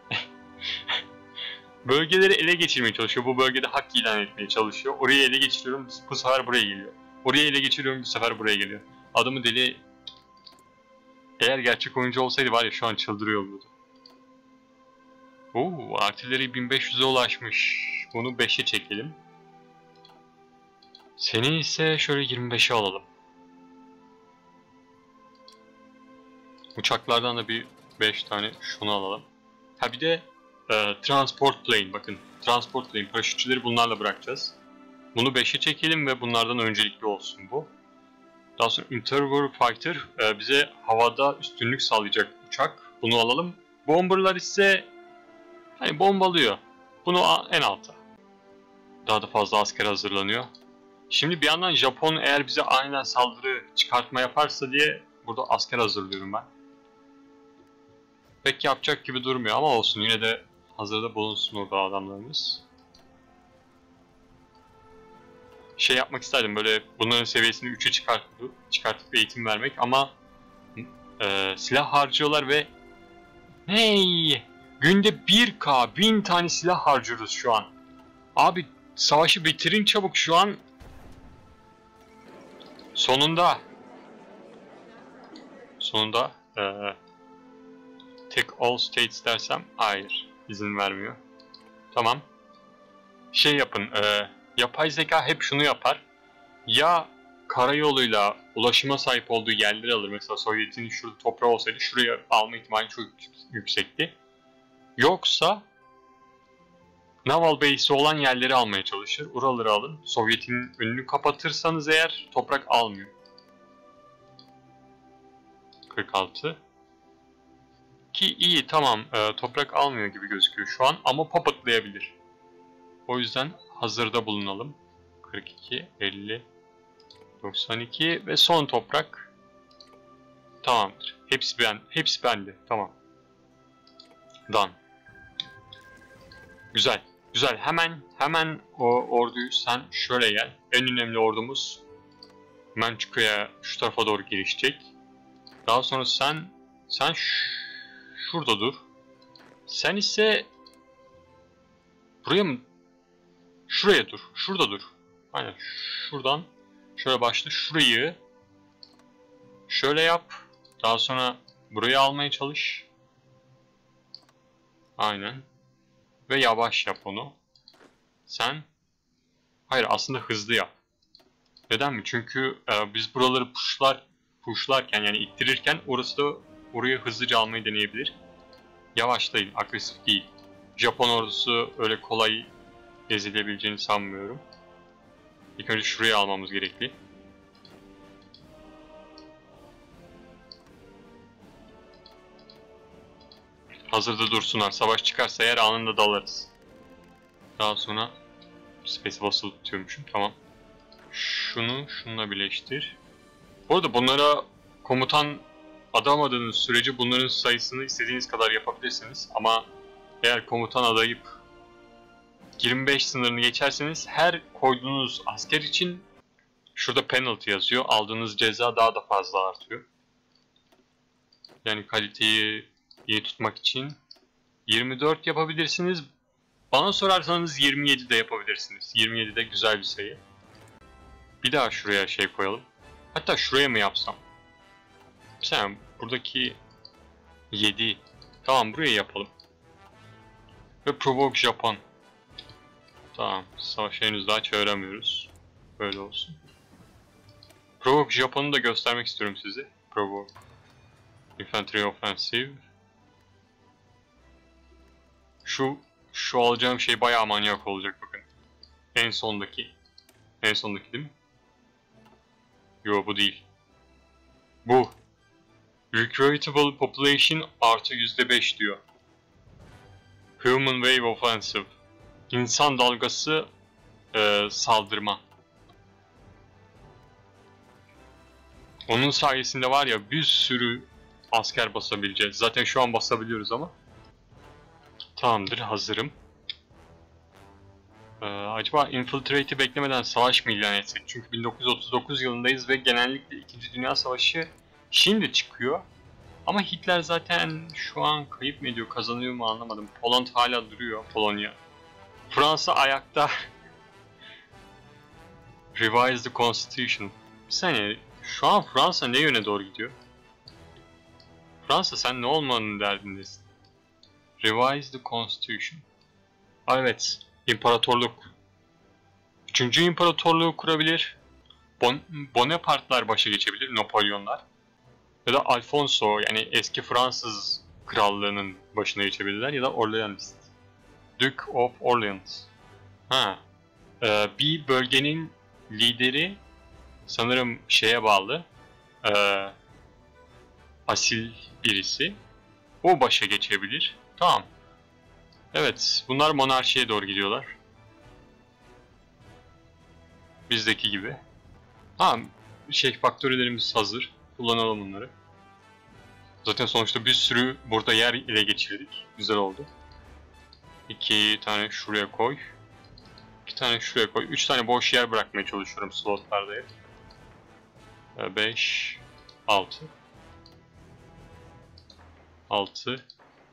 Bölgeleri ele geçirmeye çalışıyor. Bu bölgede hak ilan etmeye çalışıyor. Orayı ele geçiriyorum, bu sefer buraya geliyor. Orayı ele geçiriyorum, bu sefer buraya geliyor. Adamı deli... Eğer gerçek oyuncu olsaydı var ya şu an çıldırıyor olurdu. Oo, artilleri 1500'e ulaşmış. Bunu 5'e çekelim. Seni ise şöyle 25'e alalım. Uçaklardan da bir 5 tane şunu alalım. Ha bir de Transport Plane, bakın. Transport Plane, paraşütçüleri bunlarla bırakacağız. Bunu 5'e çekelim ve bunlardan öncelikli olsun bu. Daha sonra Interwar Fighter bize havada üstünlük sağlayacak uçak. Bunu alalım. Bomberlar ise hani bombalıyor. Bunu en alta. Daha da fazla asker hazırlanıyor. Şimdi bir yandan Japon eğer bize aniden saldırı çıkartma yaparsa diye burada asker hazırlıyorum ben. Pek yapacak gibi durmuyor ama olsun, yine de hazırda bulunsun orada adamlarımız. şey yapmak isterdim, böyle bunların seviyesini 3'e çıkartıp eğitim vermek ama silah harcıyorlar ve hey, günde 1K 1000 tane silah harcıyoruz şu an. Abi savaşı bitirin çabuk şu an. Sonunda take all states dersem hayır, izin vermiyor. Tamam. Şey yapın, yapay zeka hep şunu yapar. Ya karayoluyla ulaşıma sahip olduğu yerleri alır. Mesela Sovyet'in şurada toprağı olsaydı şuraya alma ihtimali çok yüksekti. Yoksa naval base'i olan yerleri almaya çalışır. Oraları alın. Sovyet'in önünü kapatırsanız eğer toprak almıyor. 46. Ki iyi, tamam, toprak almıyor gibi gözüküyor şu an ama papatlayabilir. O yüzden hazırda bulunalım. 42, 50, 92 ve son toprak. Tamamdır. Hepsi bende. Tamam. Done. Güzel. Güzel. Hemen o orduyu sen şöyle gel. En önemli ordumuz Mançuka'ya, şu tarafa doğru gelişecek. Daha sonra sen şurada dur. Sen ise buraya mı? Şuraya dur. Şurada dur. Aynen. Şuradan şöyle başla. Şurayı şöyle yap. Daha sonra burayı almaya çalış. Aynen. Ve yavaş yap onu. Hayır, aslında hızlı yap. Neden mi? Çünkü biz buraları pushlarken yani ittirirken orayı hızlıca almayı deneyebilir. Yavaşlayın, agresif değil. Japon ordusu öyle kolay ezilebileceğini sanmıyorum. İlk önce şurayı almamız gerekli. Hazırda dursunlar. Savaş çıkarsa eğer anında dalarız. Daha sonra space basılı tutuyormuşum. Tamam. Şununla birleştir. Bu arada bunlara komutan adamadığınız sürece bunların sayısını istediğiniz kadar yapabilirsiniz. Ama eğer komutan adayıp 25 sınırını geçerseniz her koyduğunuz asker için şurada penalty yazıyor. Aldığınız ceza daha da fazla artıyor. Yani kaliteyi iyi tutmak için 24 yapabilirsiniz. Bana sorarsanız 27 de yapabilirsiniz. 27 de güzel bir sayı. Bir daha şuraya şey koyalım. Hatta şuraya mı yapsam? Sen buradaki 7. Tamam, buraya yapalım. Ve Provoke Japan. Tamam, savaşı henüz daha çağıramıyoruz. Böyle olsun. Provoke Japan'ı da göstermek istiyorum size. Provoke Infantry Offensive. Şu alacağım şey bayağı manyak olacak, bakın. En sondaki değil mi? Yo, bu değil. Bu. Recruitable Population artı %5 diyor. Human Wave Offensive. İnsan dalgası saldırma. Onun sayesinde var ya bir sürü asker basabileceğiz. Zaten şu an basabiliyoruz ama. Tamamdır, hazırım. Acaba Infiltrate'i beklemeden savaş mı ilan etsek? Çünkü 1939 yılındayız ve genellikle 2. Dünya Savaşı şimdi çıkıyor. Ama Hitler zaten şu an kayıp mı ediyor, kazanıyor mu anlamadım. Poland hala duruyor, Polonya. Fransa ayakta. Revise the Constitution. Bir saniye, şu an Fransa ne yöne doğru gidiyor? Fransa, sen ne olmanın derdindesin? Revise the Constitution. Evet, imparatorluk. 3. imparatorluğu kurabilir. Bonaparte'lar başa geçebilir, Napolyonlar. Ya da Alfonso, yani eski Fransız krallığının başına geçebilirler ya da Orleanist. Duke of Orleans. Bir bölgenin lideri sanırım şeye bağlı. Asil birisi. O başa geçebilir. Tamam. Evet, bunlar monarşiye doğru gidiyorlar. Bizdeki gibi. Faktörlerimiz hazır. Kullanalım bunları. Zaten sonuçta bir sürü burada yer ele geçirdik. Güzel oldu. 2 tane şuraya koy. 2 tane şuraya koy. 3 tane boş yer bırakmaya çalışıyorum slotlarda hep. 5, 6. 6.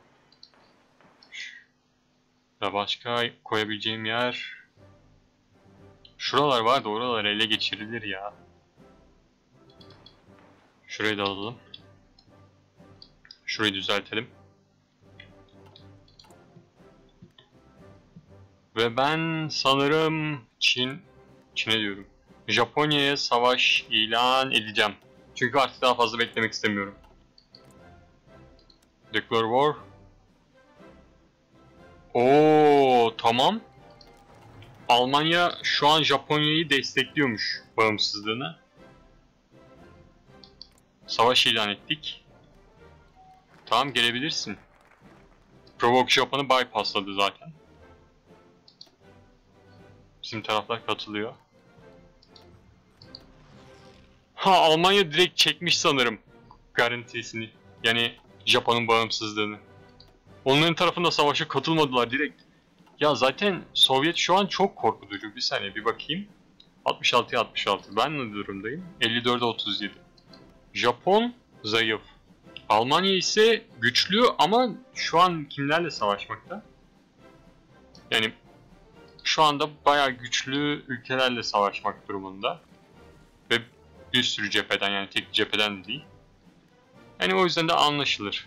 Ya başka koyabileceğim yer... Şuralar var da oralar ele geçirilir ya. Şurayı da alalım. Şurayı düzeltelim. Ve ben sanırım Çin'e diyorum. Japonya'ya savaş ilan edeceğim. Çünkü artık daha fazla beklemek istemiyorum. Declare war. Oo, tamam. Almanya şu an Japonya'yı destekliyormuş, bağımsızlığını. Savaş ilan ettik. Tamam, gelebilirsin. Provoke Japon'u bypassladı zaten. Bizim taraflar katılıyor. Ha, Almanya direkt çekmiş sanırım garantisini. Yani Japon'un bağımsızlığını. Onların tarafında savaşa katılmadılar direkt. Ya zaten Sovyet şu an çok korkutucu. Bir saniye bir bakayım. 66'ya 66. Ben ne durumdayım? 54'e 37. Japon zayıf. Almanya ise güçlü ama şu an kimlerle savaşmakta? Yani şu anda bayağı güçlü ülkelerle savaşmak durumunda. Ve bir sürü cepheden, yani tek cepheden de değil. Yani o yüzden de anlaşılır.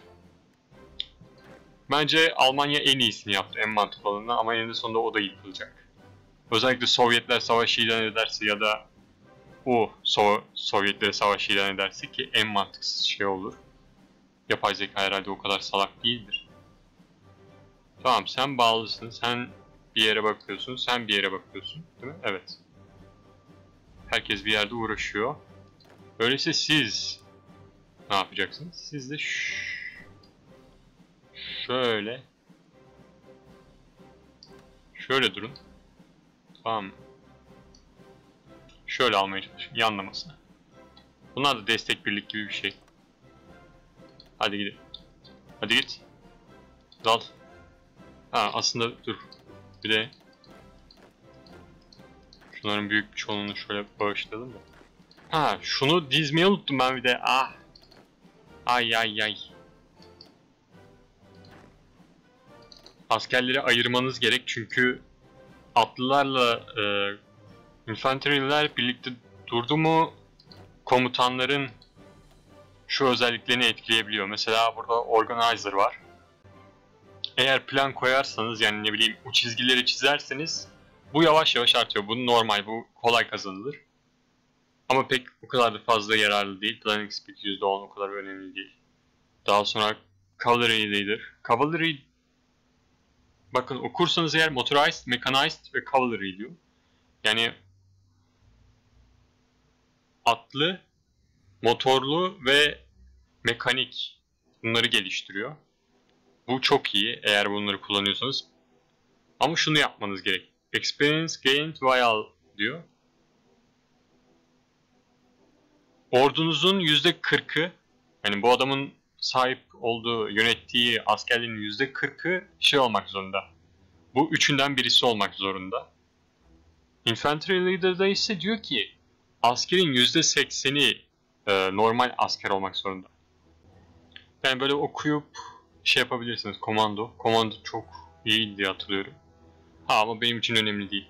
Bence Almanya en iyisini yaptı, en mantıklı olanından, ama eninde sonunda o da yıkılacak. Özellikle Sovyetler savaşı ilan ederse ya da o Sovyetlere savaşı ilan ederse, ki en mantıksız şey olur. Yapay zeka herhalde o kadar salak değildir. Tamam, sen bağlısın, sen bir yere bakıyorsun, sen bir yere bakıyorsun, değil mi? Evet. Herkes bir yerde uğraşıyor. Öyleyse siz ne yapacaksınız? Siz de şöyle durun. Tamam. Şöyle almaya çalışın, yanlamasına. Bunlar da destek birlik gibi bir şey. Hadi gidelim. Hadi git. Dal. Ha, aslında dur. Bir de şunların büyük bir çoğunluğunu şöyle bağışlayalım da. Ha, şunu dizmeyi unuttum ben bir de. Ah. Ay ay ay. Askerleri ayırmanız gerek çünkü atlılarla infanteriler birlikte durdu mu komutanların şu özelliklerini etkileyebiliyor. Mesela burada organizer var. Eğer plan koyarsanız, yani ne bileyim o çizgileri çizerseniz bu yavaş yavaş artıyor. Bu normal, bu kolay kazanılır. Ama pek o kadar da fazla yararlı değil. Planning speed %10 o kadar önemli değil. Daha sonra cavalry leader. Cavalry, bakın okursanız eğer motorized, mechanized ve cavalry diyor. Yani atlı, motorlu ve mekanik, bunları geliştiriyor. Bu çok iyi eğer bunları kullanıyorsanız. Ama şunu yapmanız gerek. Experience gained while diyor. Ordunuzun %40'ı, yani bu adamın sahip olduğu, yönettiği askerlerin %40'ı şey olmak zorunda. Bu üçünden birisi olmak zorunda. Infantry Leader'da ise diyor ki askerin %80'i normal asker olmak zorunda. Yani böyle okuyup şey yapabilirsiniz, komando. Komando çok iyi diye hatırlıyorum. Ha, ama benim için önemli değil.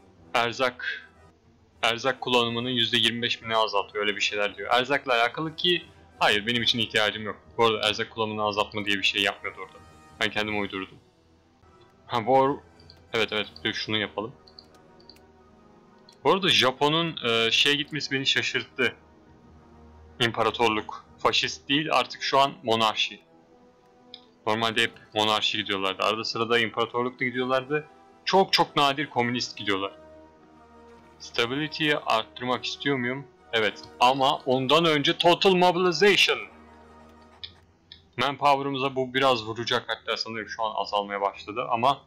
Erzak kullanımını %25 mi ne azaltıyor, öyle bir şeyler diyor. Erzakla alakalı ki hayır, benim için ihtiyacım yok. Bu arada erzak kullanımını azaltma diye bir şey yapmıyordu orada. Ben kendim uydurdum. Ha, evet şunu yapalım. Bu arada Japon'un şeye gitmesi beni şaşırttı. İmparatorluk. Faşist değil, artık şu an monarşi. Normalde hep monarşi gidiyorlardı. Arada sırada imparatorlukta gidiyorlardı. Çok çok nadir komünist gidiyorlar. Stability'yi arttırmak istiyor muyum? Evet. Ama ondan önce Total Mobilization. Manpower'ımıza bu biraz vuracak. Hatta sanırım şu an azalmaya başladı ama...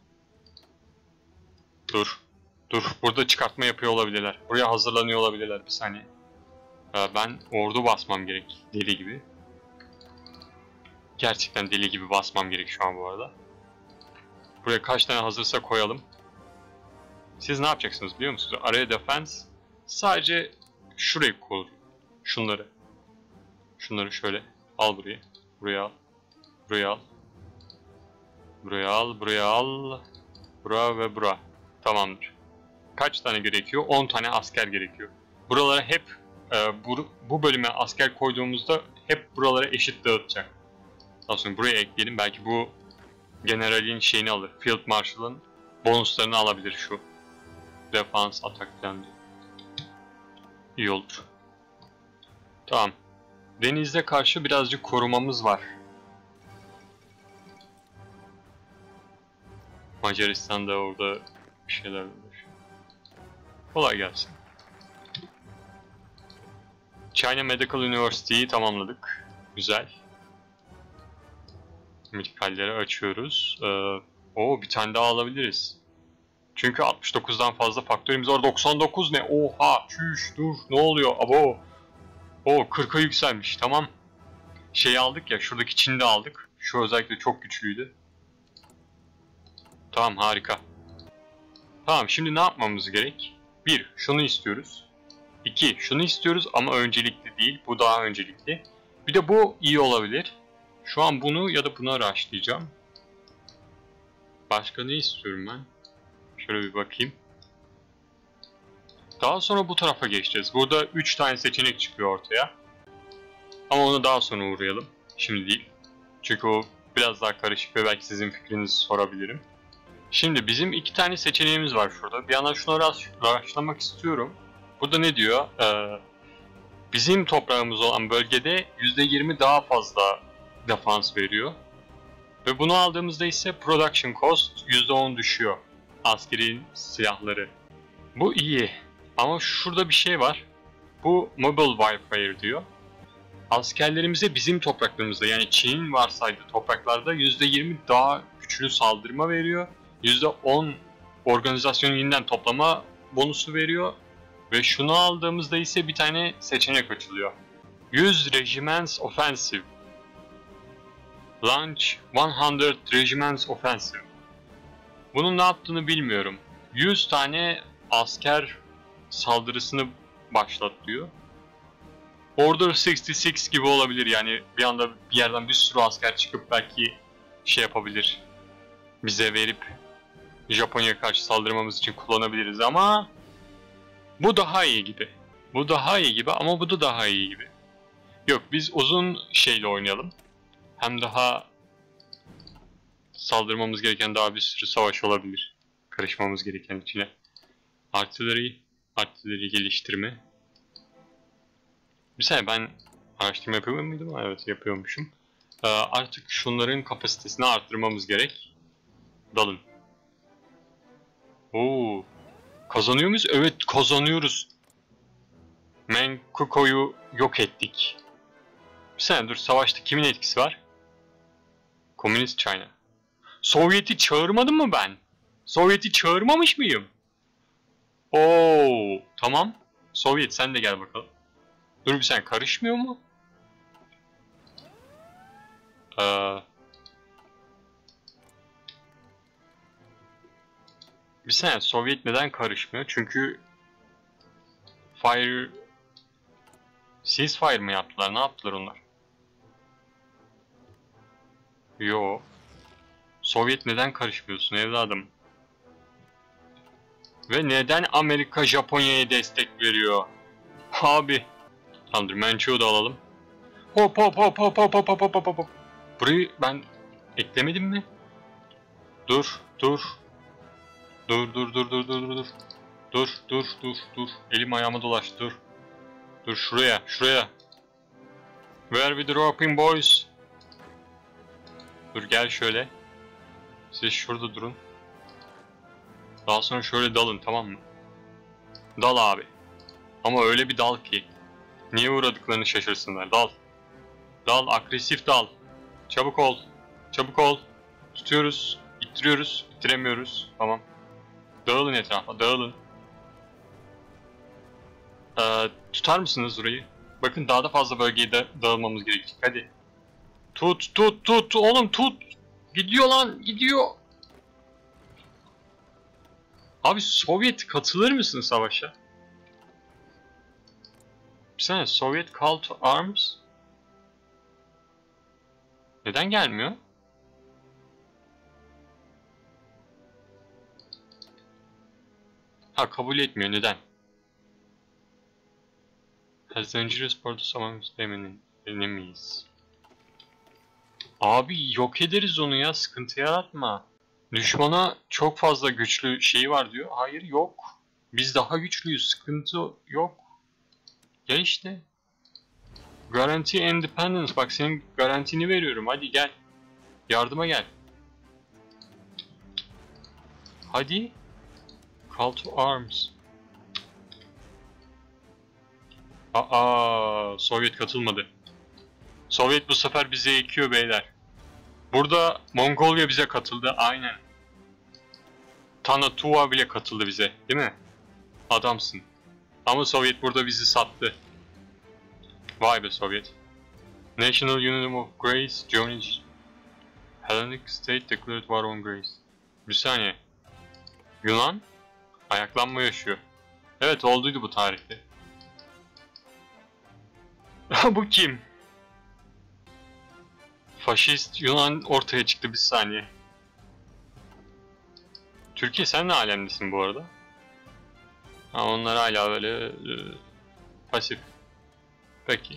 Dur. Burada çıkartma yapıyor olabilirler. Buraya hazırlanıyor olabilirler. Bir saniye. Ben ordu basmam gerek. Deli gibi. Gerçekten deli gibi basmam gerek şu an bu arada. Buraya kaç tane hazırsa koyalım. Siz ne yapacaksınız biliyor musunuz? Area defense sadece şurayı korur. Şunları. Şunları şöyle al buraya. Buraya al. Buraya al. Buraya al. Buraya al. Bura ve bura. Tamamdır. Kaç tane gerekiyor? 10 tane asker gerekiyor. Buralara hep bu bölüme asker koyduğumuzda hep buralara eşit dağıtacak. Daha sonra buraya ekleyelim. Belki bu generalin şeyini alır. Field Marshal'ın bonuslarını alabilir şu. Defans, atak falan diye. İyi olur. Tamam. Denizde karşı birazcık korumamız var. Macaristan'da orada bir şeyler var. Kolay gelsin. China Medical University'yi tamamladık. Güzel. Medikalleri açıyoruz. Bir tane daha alabiliriz. Çünkü 69'dan fazla faktörümüz var. 99 ne? Oha! Çüş! Dur! Ne oluyor? Abo! 40'a yükselmiş. Tamam. Şeyi aldık ya. Şuradaki Çin'i de aldık. Şu özellikle çok güçlüydü. Tamam, harika. Tamam, şimdi ne yapmamız gerek? 1. Şunu istiyoruz. 2. Şunu istiyoruz ama öncelikli değil. Bu daha öncelikli. Bir de bu iyi olabilir. Şu an bunu ya da bunu araştıracağım. Başka ne istiyorum ben? Şöyle bir bakayım. Daha sonra bu tarafa geçeceğiz. Burada 3 tane seçenek çıkıyor ortaya. Ama onu daha sonra uğrayalım. Şimdi değil. Çünkü o biraz daha karışık ve belki sizin fikrinizi sorabilirim. Şimdi bizim 2 tane seçeneğimiz var şurada. Bir yandan şunu araştırmak istiyorum. Burada ne diyor? Bizim toprağımız olan bölgede %20 daha fazla defans veriyor. Ve bunu aldığımızda ise production cost %10 düşüyor. Askeri silahları. Bu iyi. Ama şurada bir şey var. Bu mobile warfare diyor. Askerlerimize bizim topraklarımızda, yani Çin'in varsaydığı topraklarda %20 daha güçlü saldırma veriyor. %10 organizasyonu yeniden toplama bonusu veriyor. Ve şunu aldığımızda ise bir tane seçenek açılıyor. 100 Regiments Offensive. Launch 100 Regiments Offensive. Bunun ne yaptığını bilmiyorum. 100 tane asker saldırısını başlat diyor. Order 66 gibi olabilir, yani bir anda bir yerden bir sürü asker çıkıp belki şey yapabilir. Bize verip Japonya'ya karşı saldırmamız için kullanabiliriz ama bu daha iyi gibi. Bu daha iyi gibi ama bu da daha iyi gibi. Yok, biz uzun şeyle oynayalım. Hem daha saldırmamız gereken daha bir sürü savaş olabilir. Karışmamız gereken içine. Artilleri geliştirme. Bir saniye, ben araştırma yapıyor muydum? Evet, yapıyormuşum. Artık şunların kapasitesini arttırmamız gerek. Dalın. Kazanıyor muyuz? Evet, kazanıyoruz. Menkuko'yu yok ettik. Bir saniye dur, savaşta kimin etkisi var? Komünist China. Sovyet'i çağırmadım mı ben? Sovyet'i çağırmamış mıyım? Tamam. Sovyet sen de gel bakalım. Dur bir saniye, karışmıyor mu? Bir saniye, Sovyet neden karışmıyor? Çünkü ceasefire mı yaptılar? Ne yaptılar onlar? Yo. Sovyet neden karışmıyorsun evladım? Ve neden Amerika Japonya'ya destek veriyor? Abi. Tamamdır, Manchu'yu da alalım. Hop. Burayı ben eklemedim mi? Dur. Dur. Elim ayağıma dolaştı, dur. Dur şuraya. Where we dropping boys? Dur gel şöyle. Siz şurada durun. Daha sonra şöyle dalın, tamam mı? Dal abi. Ama öyle bir dal ki niye uğradıklarını şaşırsınlar. Dal, agresif dal. Çabuk ol. Tutuyoruz, ittiriyoruz, ittiremiyoruz. Tamam. Dağılın etrafa, dağılın. Tutar mısınız orayı? Bakın daha da fazla bölgeye dağılmamız gerekecek. Hadi. Tut. Oğlum tut. Gidiyor lan, gidiyor. Abi Sovyet katılır mısın savaşa? Bir saniye, Sovyet Call to Arms. Neden gelmiyor? Ha, kabul etmiyor. Neden? Has dangerous portus amongst enemies. Abi yok ederiz onu ya. Sıkıntı yaratma. Düşmana çok fazla güçlü şeyi var diyor. Hayır, yok. Biz daha güçlüyüz. Sıkıntı yok. Gel işte. Guarantee independence. Bak, senin garantini veriyorum. Hadi gel. Yardıma gel. Hadi. Call to arms. Aa, Sovyet katılmadı. Sovyet bu sefer bize ekiyor beyler. Burada Mongolia bize katıldı. Aynen. Tanatuva bile katıldı bize. Değil mi? Adamsın. Ama Sovyet burada bizi sattı. Vay be Sovyet. National Union of Greece, Germany, Hellenic State declared war on Greece. Bir saniye. Yunan ayaklanma yaşıyor. Evet, olduydu bu tarihte. Bu kim? Faşist Yunan ortaya çıktı, bir saniye. Türkiye, sen ne alemdesin bu arada? Ha, onlar hala böyle pasif. Peki.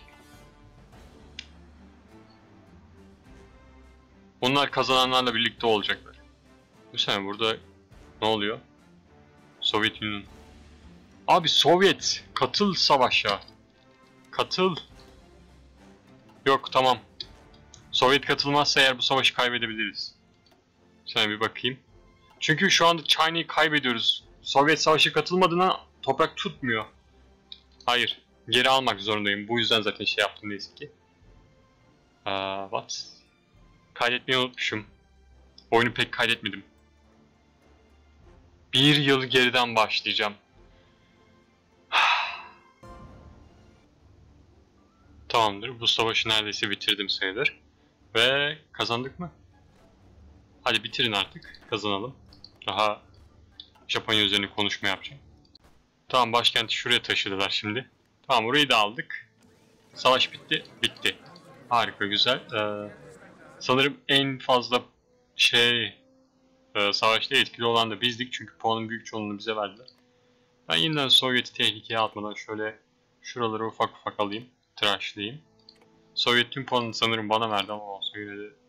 Onlar kazananlarla birlikte olacaklar. Bir saniye, burada ne oluyor? Sovyet Union. Abi Sovyet, katıl savaşa. Katıl. Yok, tamam. Sovyet katılmazsa eğer bu savaşı kaybedebiliriz. Şöyle bir bakayım. Çünkü şu anda China'yı kaybediyoruz. Sovyet savaşı katılmadığına toprak tutmuyor. Hayır. Geri almak zorundayım. Bu yüzden zaten şey yaptım neyse ki. What? Kaydetmeyi unutmuşum. Oyunu pek kaydetmedim. 1 yıl geriden başlayacağım. Tamamdır. Bu savaşı neredeyse bitirdim sayılır. Ve kazandık mı? Hadi bitirin artık. Kazanalım. Daha Japonya üzerine konuşma yapacağım. Tamam, başkenti şuraya taşıdılar şimdi. Tamam, orayı da aldık. Savaş bitti. Bitti. Harika, güzel. Sanırım en fazla savaşta etkili olan da bizdik. Çünkü puanın büyük çoğunluğunu bize verdiler. Ben yeniden Sovyet'i tehlikeye atmadan şöyle şuraları ufak ufak alayım. Tıraşlayayım. Sovyet tüm puanını sanırım bana verdi ama olsa yine de...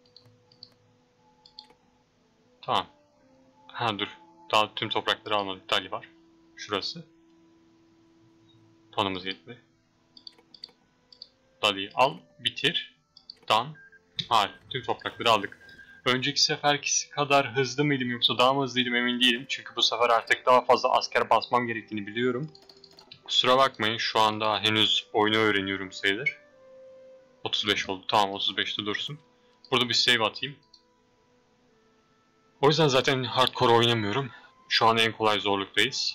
Tamam. Ha dur. Daha tüm toprakları almadık. Dali var. Şurası. Puanımız yetmedi. Dali'yi al. Bitir. Dan. Harika. Tüm toprakları aldık. Önceki seferkisi kadar hızlı mıydım yoksa daha mı hızlıydım emin değilim. Çünkü bu sefer artık daha fazla asker basmam gerektiğini biliyorum. Kusura bakmayın, şu anda henüz oyunu öğreniyorum sayılır. 35 oldu. Tamam, 35'te dursun. Burada bir save atayım. O yüzden zaten hardcore oynamıyorum. Şu an en kolay zorluktayız.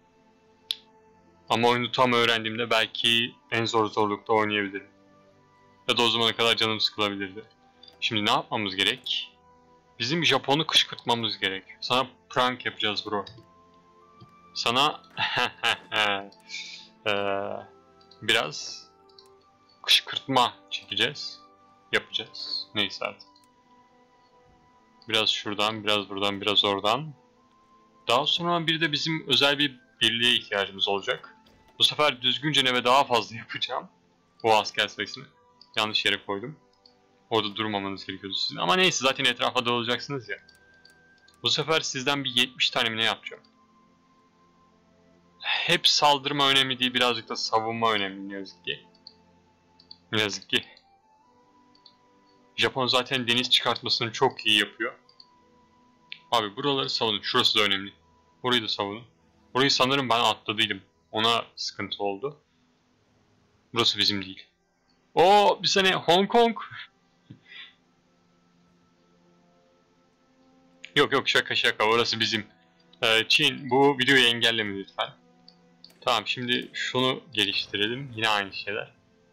Ama oyunu tam öğrendiğimde belki en zor zorlukta oynayabilirim. Ya da o zamana kadar canım sıkılabilirdi. Şimdi ne yapmamız gerek? Bizim Japon'u kışkırtmamız gerek. Sana prank yapacağız bro. Sana biraz kışkırtma çekeceğiz. Yapacağız. Neyse artık. Biraz şuradan, biraz buradan, biraz oradan. Daha sonra bir de bizim özel bir birliğe ihtiyacımız olacak. Bu sefer düzgünce ve daha fazla yapacağım. O asker sayısını. Yanlış yere koydum. Orada durmamanız gerekiyordu sizin. Ama neyse, zaten etrafa dağılacaksınız ya. Bu sefer sizden bir 70 tane mi ne yapacağım? Hep saldırma önemli değil, birazcık da savunma önemli ne yazık ki. Ne yazık ki. Japon zaten deniz çıkartmasını çok iyi yapıyor. Abi buraları savunun. Şurası da önemli. Burayı da savunun. Burayı sanırım ben atladıydım. Ona sıkıntı oldu. Burası bizim değil. Oo, bir saniye, Hong Kong. Yok yok, şaka şaka, orası bizim. Çin, bu videoyu engelleme lütfen. Tamam, şimdi şunu geliştirelim. Yine aynı şeyler.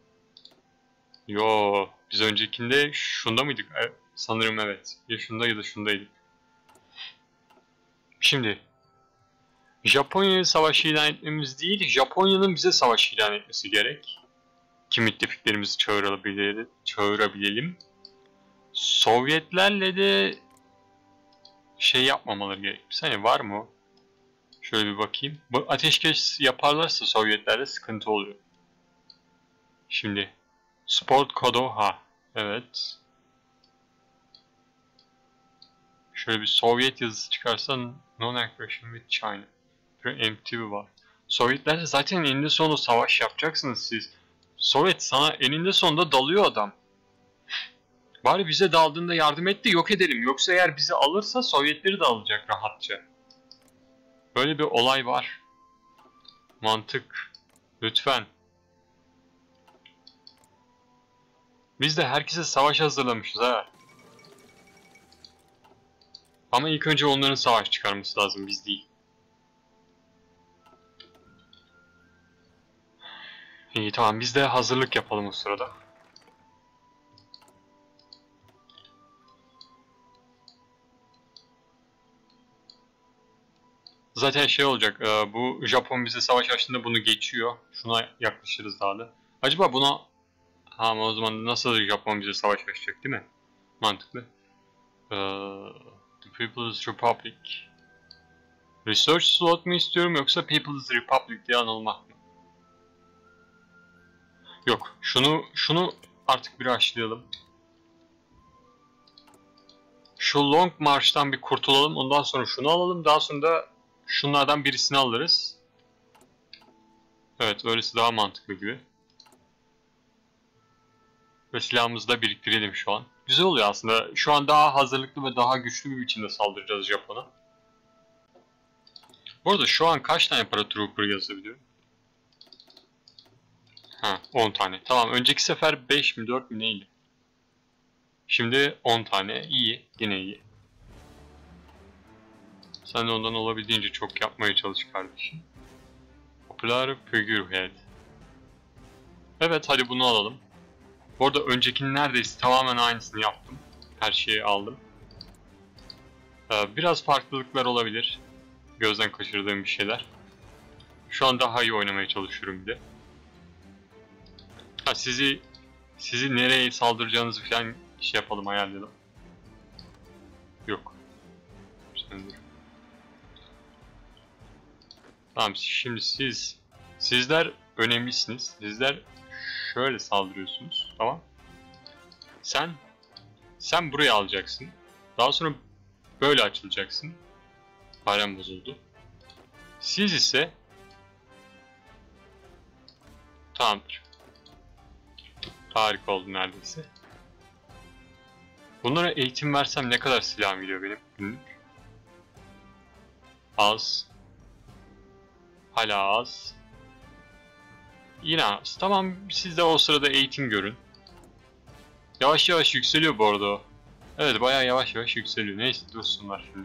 Yo, biz öncekinde şunda mıydık? Sanırım evet. Ya şunda ya da şundaydık. Şimdi Japonya'ya savaş ilan etmemiz değil, Japonya'nın bize savaş ilan etmesi gerek. Ki müttefiklerimizi çağırabilelim. Sovyetlerle de şey yapmamaları gerek. Bir saniye, var mı o? Şöyle bir bakayım. Bu ateşkes yaparlarsa Sovyetlerle sıkıntı oluyor. Şimdi Sport Kodoha. Evet. Şöyle bir Sovyet yazısı çıkarsa non-aggression with China. Preemptive var. Sovyetlerle zaten eninde sonunda savaş yapacaksınız siz. Sovyet sana eninde sonunda dalıyor adam. Bari bize daldığında yardım et de yok edelim. Yoksa eğer bizi alırsa Sovyetleri de alacak rahatça. Böyle bir olay var. Mantık. Lütfen. Biz de herkese savaş hazırlamışız ha. Ama ilk önce onların savaş çıkarması lazım, biz değil. İyi, tamam, biz de hazırlık yapalım o sırada. Zaten şey olacak, bu Japon bize savaş açtığında bunu geçiyor. Şuna yaklaşırız daha da. Acaba buna... Ha, ama o zaman nasıl Japon bize savaş açacak, değil mi? Mantıklı. The People's Republic. Research slot mu istiyorum yoksa People's Republic diye anılmak mı? Yok, şunu artık bir açlayalım. Şu Long March'tan bir kurtulalım, ondan sonra şunu alalım, daha sonra da şunlardan birisini alırız. Evet, öylesi daha mantıklı gibi. Ve silahımızı da biriktirelim şu an. Güzel oluyor aslında. Şu an daha hazırlıklı ve daha güçlü bir biçimde saldıracağız Japon'a. Bu arada şu an kaç tane paratrooper yazabiliyorum? Ha, 10 tane. Tamam, önceki sefer 5 mi 4 mi neydi? Şimdi 10 tane. İyi, yine iyi. Sen de ondan olabildiğince çok yapmaya çalış kardeşim. Popular Figurehead. Evet, hadi bunu alalım. Bu arada öncekinin neredeyse tamamen aynısını yaptım. Her şeyi aldım. Biraz farklılıklar olabilir. Gözden kaçırdığım bir şeyler. Şu an daha iyi oynamaya çalışıyorum bir de. Ha, sizi nereye saldıracağınızı falan şey yapalım, ayarlayalım. Yok. Tamam, şimdi sizler önemlisiniz. Sizler şöyle saldırıyorsunuz, tamam? Sen buraya alacaksın. Daha sonra böyle açılacaksın. Harem bozuldu. Siz ise tamamdır. Harika oldu neredeyse. Bunlara eğitim versem ne kadar silahım gidiyor benim günlük? Az. Hala az. Yine az. Tamam, siz de o sırada eğitim görün. Yavaş yavaş yükseliyor bu arada o. Evet, bayağı yavaş yavaş yükseliyor. Neyse, dursunlar şimdi.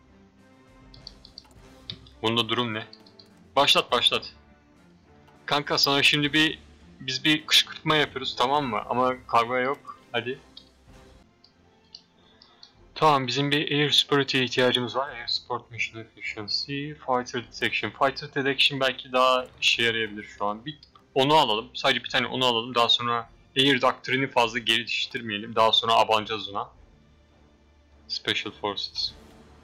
Bunda durum ne? Başlat. Kanka, sana şimdi biz bir kışkırtma yapıyoruz, tamam mı? Ama kavga yok. Hadi. Tamam, bizim bir Air Superior'e ihtiyacımız var. Air Support Mission Efficiency, Fighter Detection. Fighter Detection belki daha işe yarayabilir şu an. Onu alalım. Sadece bir tane onu alalım. Daha sonra Air Doctrine'i fazla geliştirmeyelim. Daha sonra abanacağız ona. Special Forces.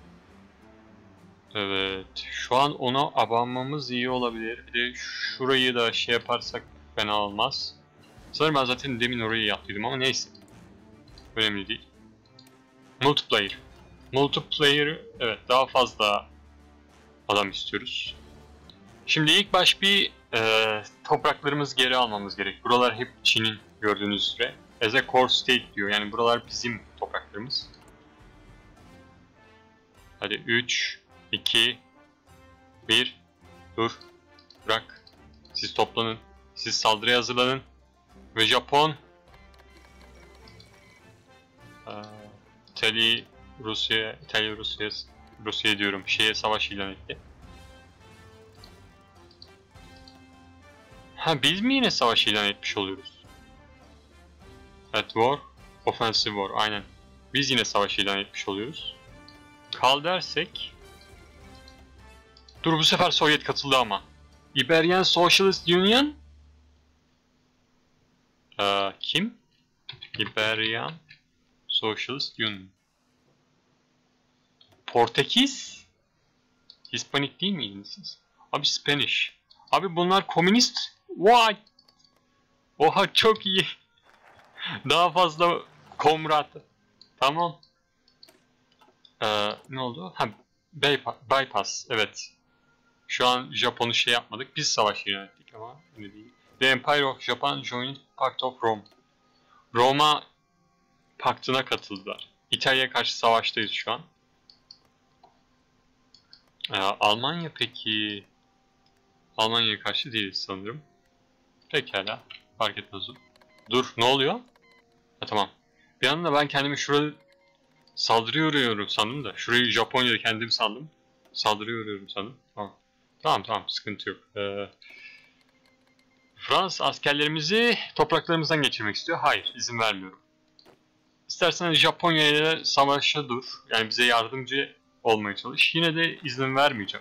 Evet. Şu an ona abanmamız iyi olabilir. Bir de şurayı da şey yaparsak fena olmaz. Sanırım ben zaten demin orayı yaptıydım ama neyse. Önemli değil. Multiplayer. Multiplayer, evet, daha fazla adam istiyoruz. Şimdi ilk baş bir topraklarımızı geri almamız gerek. Buralar hep Çin'in, gördüğünüz üzere. As a core state diyor. Yani buralar bizim topraklarımız. Hadi 3, 2, 1, dur, bırak. Siz toplanın. Siz saldırıya hazırlanın. Ve Japon Rusya diyorum, şeye savaş ilan etti. Ha, biz mi yine savaş ilan etmiş oluyoruz? Evet, war, offensive war, aynen. Biz yine savaş ilan etmiş oluyoruz. Kal dersek... Dur, bu sefer Sovyet katıldı ama. Iberian Socialist Union? Kim? Iberian Socialist Union. Portekiz? Hispanik değil miydiniz siz? Abi Spanish. Abi bunlar komünist. Vay! Oha, çok iyi. Daha fazla komrat. Tamam. Ne oldu? Ha, bypass. Evet. Şu an Japon'u şey yapmadık. Biz savaş ilan ettik ama öyle değil. The Empire of Japan joined Pact of Rome. Roma paktına katıldılar. İtalya'ya karşı savaştayız şu an. Almanya peki? Almanya'ya karşı değiliz sanırım. Pekala. Fark etmez o. Dur, ne oluyor? Ha, tamam. Bir anda ben kendimi şurada saldırıya uğruyorum sandım da. Şurayı Japonya'da kendim sandım. Saldırıya uğruyorum sandım. Tamam. Tamam, sıkıntı yok. Fransız askerlerimizi topraklarımızdan geçirmek istiyor. Hayır, izin vermiyorum. İstersen Japonya ile savaşa dur. Yani bize yardımcı olmaya çalış. Yine de izin vermeyeceğim.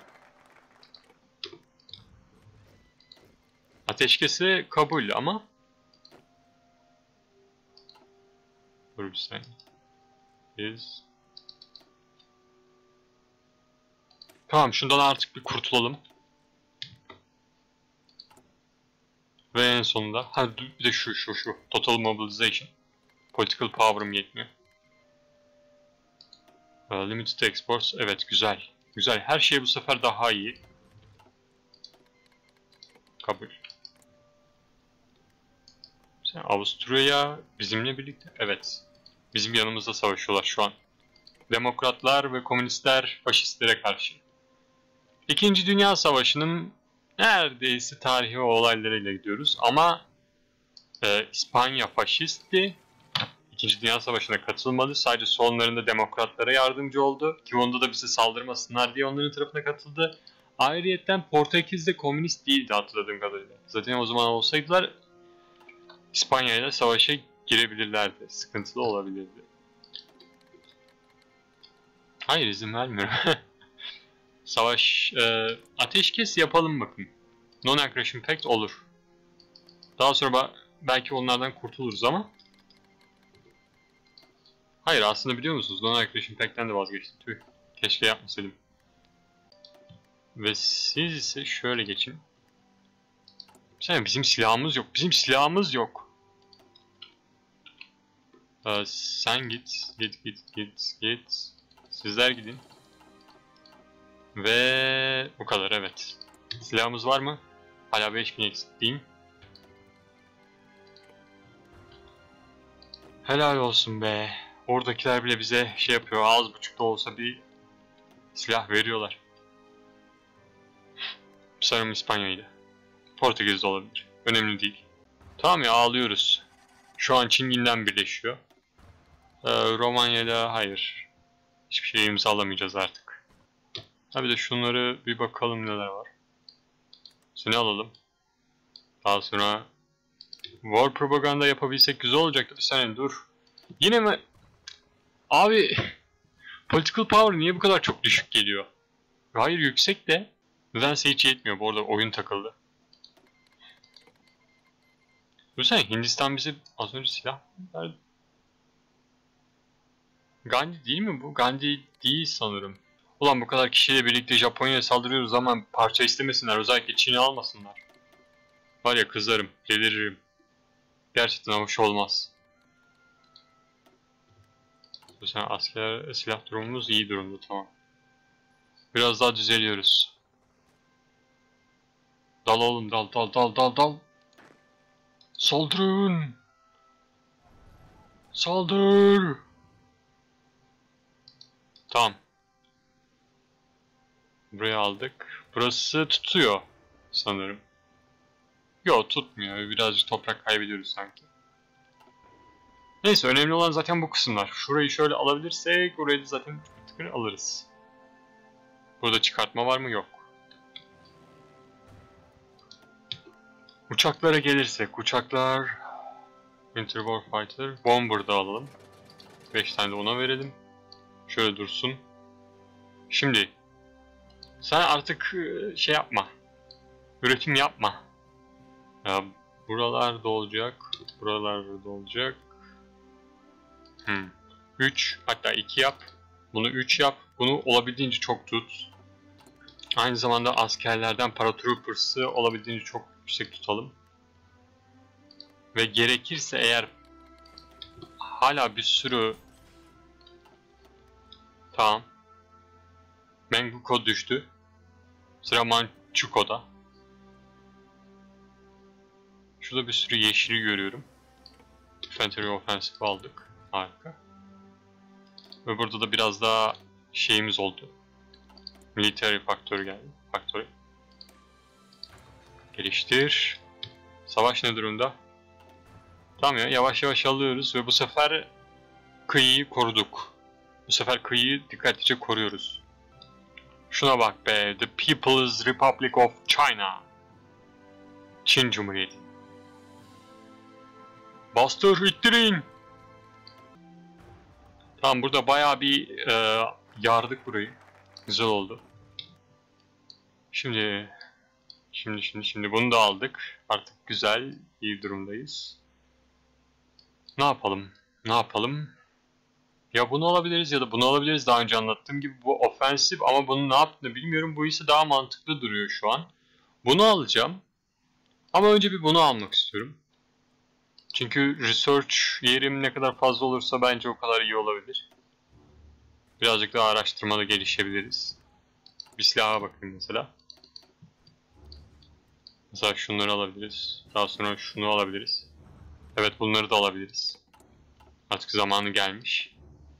Ateşkesi kabul ama... Dur bir saniye. Tamam, şundan artık bir kurtulalım. Ve en sonunda... bir de şu. Total Mobilization. Political Power'ım yetmiyor. Limited Exports. Evet, güzel. Güzel. Her şey bu sefer daha iyi. Kabul. Avusturya bizimle birlikte. Evet. Bizim yanımızda savaşıyorlar şu an. Demokratlar ve komünistler faşistlere karşı. İkinci Dünya Savaşı'nın neredeyse tarihi olaylarıyla gidiyoruz. Ama İspanya faşistti. İkinci Dünya Savaşı'na katılmadı. Sadece sonlarında demokratlara yardımcı oldu. Ki onda da bize saldırmasınlar diye onların tarafına katıldı. Ayrıyeten Portekiz de komünist değildi hatırladığım kadarıyla. Zaten o zaman olsaydılar İspanya ile savaşa girebilirlerdi. Sıkıntılı olabilirdi. Hayır, izin vermiyorum. Savaş, ateşkes yapalım bakın. Non-aggression pact olur. Daha sonra belki onlardan kurtuluruz ama. Hayır, aslında biliyor musunuz? Non-aggression pact'ten de vazgeçtim. Tüh, keşke yapmasaydım. Ve siz ise şöyle geçin. Bizim silahımız yok. Bizim silahımız yok. Sen git. Sizler gidin. Ve bu kadar, evet. Silahımız var mı? Hala 5000 eksikliyim. Helal olsun be. Oradakiler bile bize şey yapıyor. Az buçuk da olsa bir silah veriyorlar. Sanırım İspanya'ydı. Portekiz de olabilir. Önemli değil. Tamam ya, ağlıyoruz. Şu an Çin'den birleşiyor. Romanya'da hayır. Hiçbir şey imzalamayacağız artık. Bir de şunları bir bakalım neler var. Seni alalım. Daha sonra war propaganda yapabilsek güzel olacaktı. Bir saniye dur. Yine mi? Abi political power niye bu kadar çok düşük geliyor? Hayır, yüksek de nedense hiç yetmiyor. Bu arada oyun takıldı. Düşünsene, Hindistan bize az önce silah verdi. Gandhi değil mi bu? Gandhi değil sanırım. Ulan bu kadar kişiyle birlikte Japonya'ya saldırıyoruz ama parça istemesinler. Özellikle Çin'i almasınlar. Var ya, kızarım, deliririm. Gerçekten hoş olmaz. Sen asker silah durumumuz iyi durumda, tamam. Biraz daha düzeliyoruz. Dal oğlum, dal. Saldırın. Saldır. Tamam. Burayı aldık. Burası tutuyor sanırım. Yok, tutmuyor. Birazcık toprak kaybediyoruz sanki. Neyse, önemli olan zaten bu kısımlar. Şurayı şöyle alabilirsek orayı da zaten tıkır alırız. Burada çıkartma var mı? Yok. Uçaklara gelirsek, uçaklar... Winter Warfighter, Bomber'da alalım. 5 tane de ona verelim. Şöyle dursun. Şimdi Sen artık şey yapma. Üretim yapma. Ya, buralarda olacak. Buralarda olacak. 3 hatta 2 yap. Bunu 3 yap. Bunu olabildiğince çok tut. Aynı zamanda askerlerden paratroopers'ı olabildiğince çok yüksek tutalım. Ve gerekirse eğer hala bir sürü... Tamam. Menguko düştü. Sıra Manchukuo'da. Şurada bir sürü yeşili görüyorum. Infantry Offensive aldık. Harika. Ve burada da biraz daha şeyimiz oldu. Military faktörü geldi. Faktörü. Geliştir. Savaş ne durumda? Tamam ya, yavaş yavaş alıyoruz ve bu sefer kıyıyı koruduk. Bu sefer kıyıyı dikkatlice koruyoruz. Şuna bak be. The People's Republic of China. Çin Cumhuriyeti. Bastır, ittirin. Tamam, burada bayağı bir yardık burayı. Güzel oldu. Şimdi bunu da aldık. Artık güzel, iyi durumdayız. Ne yapalım? Ne yapalım? Ya bunu alabiliriz ya da bunu alabiliriz. Daha önce anlattığım gibi bu ofensif ama bunun ne yaptığını bilmiyorum. Bu ise daha mantıklı duruyor şu an. Bunu alacağım. Ama önce bir bunu almak istiyorum. Çünkü research yerim ne kadar fazla olursa bence o kadar iyi olabilir. Birazcık daha araştırmada gelişebiliriz. Bir silaha bakın mesela. Mesela şunları alabiliriz. Daha sonra şunu alabiliriz. Evet, bunları da alabiliriz. Artık zamanı gelmiş.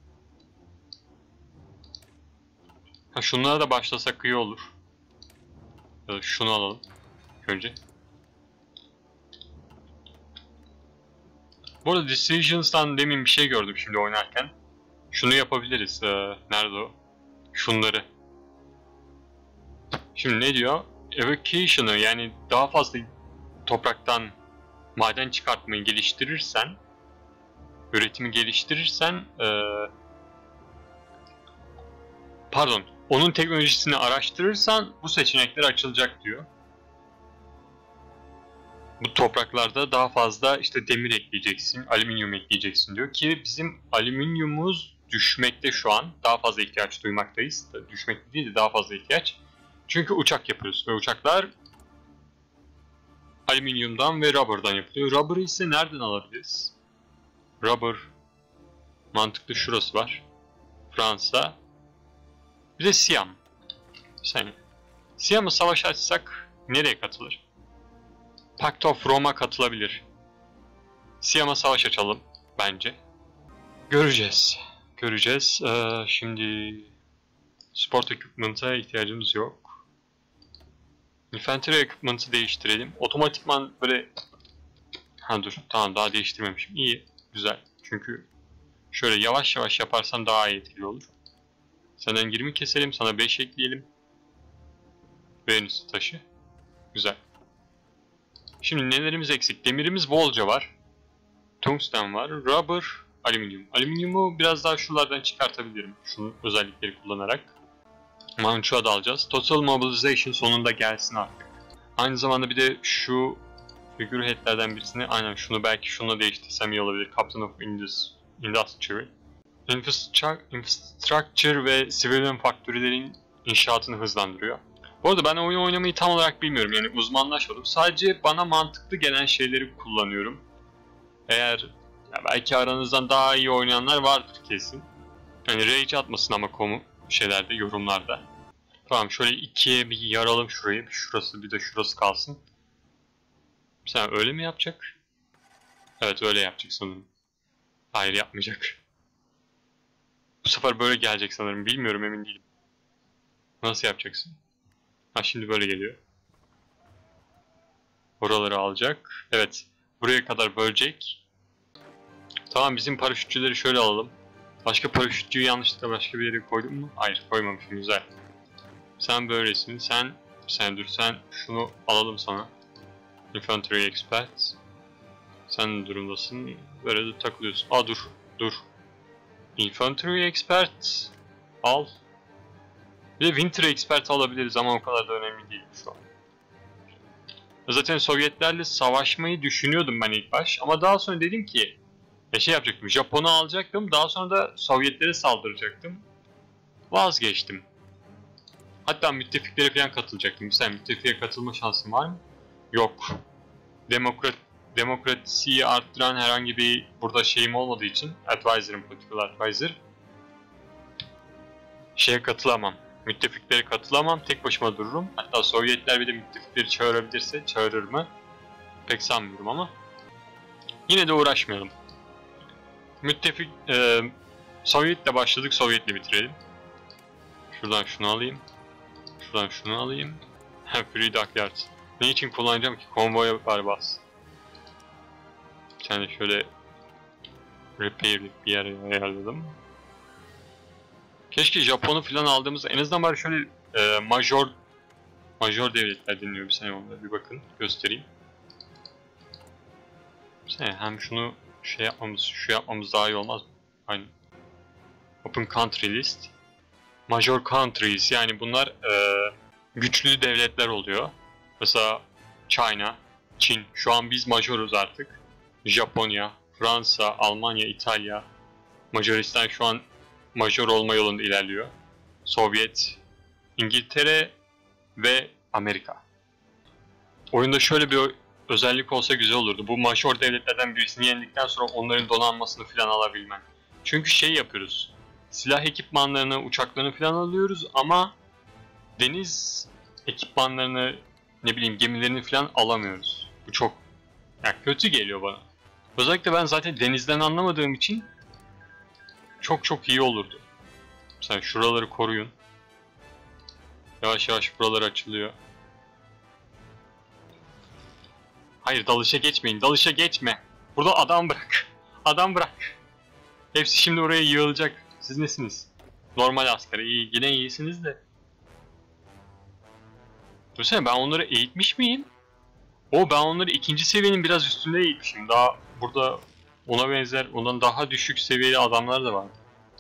Şunlara da başlasak iyi olur. Ya da şunu alalım önce. Bu arada Decisions'tan demin bir şey gördüm şimdi oynarken. Şunu yapabiliriz. Nerede o? Şunları. Şimdi ne diyor? Evocation'ı, yani daha fazla topraktan maden çıkartmayı geliştirirsen, üretimi geliştirirsen, pardon, onun teknolojisini araştırırsan bu seçenekler açılacak diyor. Bu topraklarda daha fazla işte demir ekleyeceksin, alüminyum ekleyeceksin diyor ki bizim alüminyumumuz düşmekte şu an. Daha fazla ihtiyaç duymaktayız. Düşmekte değil de daha fazla ihtiyaç. Çünkü uçak yapıyoruz ve uçaklar alüminyumdan ve rubber'dan yapılıyor. Rubber'ı ise nereden alabiliriz? Rubber mantıklı, şurası var. Fransa. Bir de Siam. Siam'a savaş açsak nereye katılır? Pact of Rome'a katılabilir. Siam'a savaş açalım bence. Göreceğiz. Göreceğiz. Şimdi sport equipment'a ihtiyacımız yok. Infantry equipment'ı değiştirelim. Otomatikman böyle... Dur, tamam, daha değiştirmemişim. İyi, güzel. Çünkü şöyle yavaş yavaş yaparsam daha iyi etkili olur. Senden 20 keselim, sana 5 ekleyelim. Venüs taşı. Güzel. Şimdi nelerimiz eksik? Demirimiz bolca var. Tungsten var. Rubber, alüminyum. Alüminyumu biraz daha şuralardan çıkartabilirim. Şunun özellikleri kullanarak. Manchua da alacağız. Total Mobilization sonunda gelsin artık. Aynı zamanda bir de şu figurehead'lerden birisini, aynen şunu belki şununla değiştirsem iyi olabilir. Captain of Industry. Infrastructure ve civilian faktörlerin inşaatını hızlandırıyor. Bu arada ben oyun oynamayı tam olarak bilmiyorum, yani uzmanlaşmadım. Sadece bana mantıklı gelen şeyleri kullanıyorum. Eğer belki aranızdan daha iyi oynayanlar vardır kesin. Yani rage atmasın ama şeylerde, yorumlarda. Tamam, şöyle ikiye bir yaralım şurayı. Şurası bir de şurası kalsın. Sen öyle mi yapacak? Evet, öyle yapacak sanırım. Hayır, yapmayacak. Bu sefer böyle gelecek sanırım. Bilmiyorum, emin değilim. Nasıl yapacaksın? Şimdi böyle geliyor. Oraları alacak. Evet. Buraya kadar bölecek. Tamam, bizim paraşütçüleri şöyle alalım. Başka paraşütçüyü yanlışlıkla başka bir yere koydum mu? Hayır, koymamışım, güzel. Sen böylesin. Sen dur, sen şunu alalım sana. Infantry Expert. Sen ne durumdasın? Böyle de takılıyorsun. Dur. Infantry Expert. Al. Bir de Winter Expert alabiliriz ama o kadar da önemli değil şu an. Zaten Sovyetlerle savaşmayı düşünüyordum ben ilk baş ama daha sonra dedim ki şey yapacaktım, Japon'u alacaktım, daha sonra da Sovyetlere saldıracaktım. Vazgeçtim. Hatta müttefiklere falan katılacaktım. Sen müttefiğe katılma şansın var mı? Yok. Demokrasiyi arttıran herhangi bir burada şeyim olmadığı için advisor'ım, political advisor, şeye katılamam. Müttefiklere katılamam. Tek başıma dururum. Hatta Sovyetler bir de müttefikleri çağırabilirse çağırır mı? Pek sanmıyorum ama. Yine de uğraşmayalım. Müttefik... Sovyet'le başladık. Sovyet'le bitirelim. Şuradan şunu alayım. Şuradan şunu alayım. Free Dockyard. Ne için kullanacağım ki? Konvoya var bas. Bir tane şöyle repair'lik bir yer ayarladım. Keşke Japon'u falan aldığımız, en azından bari şöyle major devletler deniliyor. Bir saniye onlara bir bakın, göstereyim. Bir saniye, hem şunu şu yapmamız daha iyi olmaz mı? Aynen. Open Country List. Major Countries, yani bunlar güçlü devletler oluyor. Mesela China, Çin. Şu an biz majoruz artık. Japonya, Fransa, Almanya, İtalya. Macaristan şu an major olma yolunda ilerliyor. Sovyet, İngiltere ve Amerika. Oyunda şöyle bir özellik olsa güzel olurdu. Bu major devletlerden birisini yendikten sonra onların donanmasını falan alabilmen. Çünkü şey yapıyoruz. Silah ekipmanlarını, uçaklarını falan alıyoruz ama deniz ekipmanlarını, ne bileyim gemilerini falan alamıyoruz. Bu çok kötü geliyor bana. Özellikle ben zaten denizden anlamadığım için çok iyi olurdu. Mesela şuraları koruyun. Yavaş yavaş buralar açılıyor. Hayır, dalışa geçmeyin. Dalışa geçme. Burada adam bırak. Adam bırak. Hepsi şimdi oraya yığılacak. Siz nesiniz? Normal asker. İyi, yine iyisiniz de. Düşünsene, ben onları eğitmiş miyim? Ben onları ikinci seviyenin biraz üstünde eğitmişim. Daha burada ona benzer, ondan daha düşük seviyeli adamlar da var.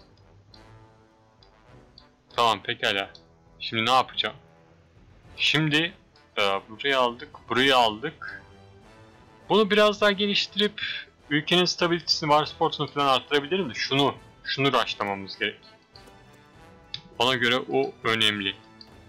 Tamam, pekala. Şimdi ne yapacağım? Şimdi burayı aldık, burayı aldık. Bunu biraz daha geliştirip ülkenin stabilitesini, var sportunu falan arttırabilirim de şunu rushlamamız gerek. Bana göre o önemli.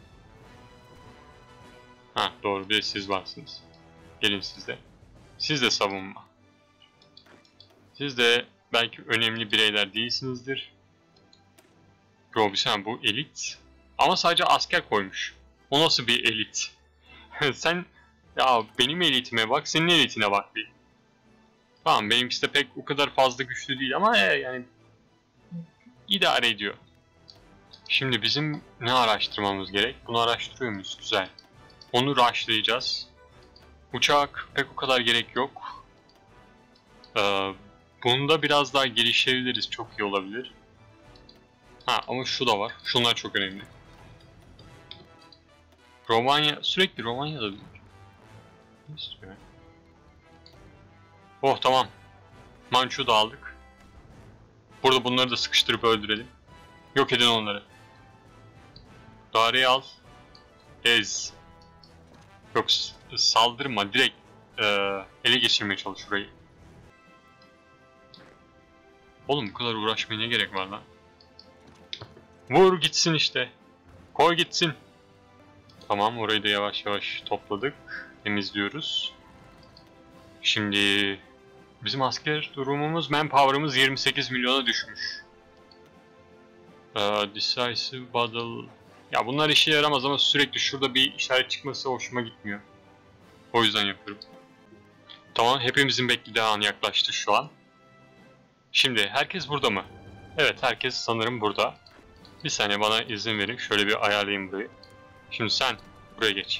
Ha doğru, bir de siz varsınız. Gelin siz de. Siz de savunma. Siz de belki önemli bireyler değilsinizdir. Yo, bir saniye, bu elit. Ama sadece asker koymuş. O nasıl bir elit? Sen, ya benim elitime bak, senin elitine bak bir. Tamam, benimkisi de pek o kadar fazla güçlü değil ama yani idare ediyor. Şimdi bizim ne araştırmamız gerek? Bunu araştırıyor muyuz? Güzel. Onu rushlayacağız. Uçak pek o kadar gerek yok. Bunda biraz daha gelişebiliriz. Çok iyi olabilir. Ha, ama şu da var. Şunlar çok önemli. Romanya, sürekli Romanya'da değil. Ne istiyor? Oh, tamam. Mançu da aldık. Burada bunları da sıkıştırıp öldürelim. Yok edin onları. Dareyi al. Ez. Yok, saldırma. Direkt ele geçirmeye çalış burayı. Oğlum, bu kadar uğraşmaya ne gerek var lan? Vur gitsin işte. Koy gitsin. Tamam, orayı da yavaş yavaş topladık. Temizliyoruz. Şimdi bizim asker durumumuz, manpower'ımız 28 milyona düşmüş. Decisive battle. Ya bunlar işe yaramaz ama sürekli şurada bir işaret çıkması hoşuma gitmiyor. O yüzden yapıyorum. Tamam, hepimizin beklediği an yaklaştı şu an. Şimdi herkes burada mı? Evet, herkes sanırım burada. Bir saniye, bana izin verin. Şöyle bir ayarlayayım burayı. Şimdi sen buraya geç.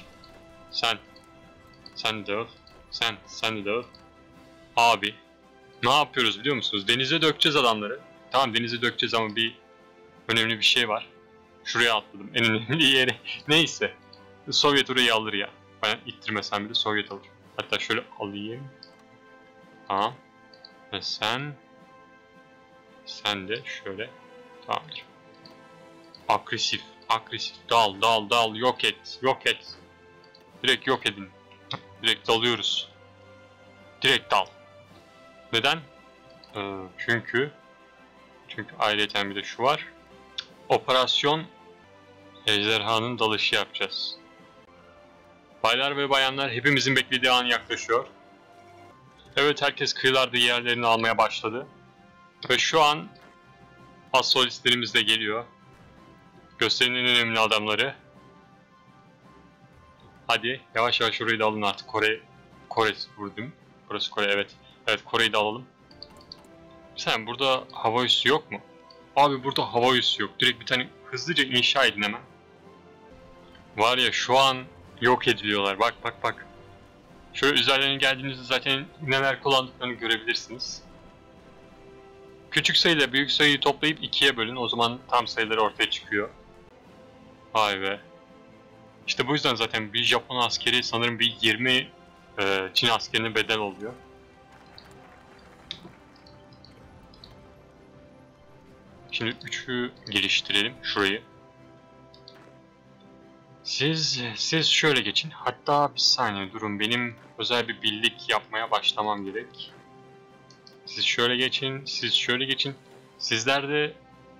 Sen de öv. Sen de öv. Abi, ne yapıyoruz biliyor musunuz? Denize dökeceğiz adamları. Tamam, denize dökeceğiz ama önemli bir şey var. Şuraya atladım, en önemli yere. Neyse. Sovyet orayı alır ya. Ben ittirmesem bile Sovyet alır. Hatta şöyle alayım. Tamam. Ve sen de şöyle. Tamamdır. Agresif. Agresif. Dal dal dal. Yok et. Yok et. Direkt yok edin. Direkt dalıyoruz. Direkt dal. Neden? Çünkü ayrıca bir de şu var. Operasyon ejderhanın dalışı yapacağız. Baylar ve bayanlar, hepimizin beklediği an yaklaşıyor. Evet, herkes kıyılarda yerlerini almaya başladı. Ve şu an astrolistlerimiz de geliyor. Gösterinin en önemli adamları. Hadi yavaş yavaş orayı da alın artık. Kore vurdum. Burası Kore, evet. Evet, Kore'yi de alalım. Sen burada hava üssü yok mu? Abi burada hava üssü yok. Direkt bir tane hızlıca inşa edin hemen. Var ya, şu an yok ediliyorlar. Bak bak bak. Şöyle üzerlerine geldiğinizde zaten neler kullandıklarını görebilirsiniz. Küçük sayıyla büyük sayıyı toplayıp ikiye bölün. O zaman tam sayıları ortaya çıkıyor. Vay be. İşte bu yüzden zaten bir Japon askeri sanırım bir 20 Çin askerine bedel oluyor. Şimdi 3'ü geliştirelim şurayı. Siz şöyle geçin. Hatta bir saniye durun. Benim özel bir birlik yapmaya başlamam gerek. Siz şöyle geçin. Siz şöyle geçin. Sizler de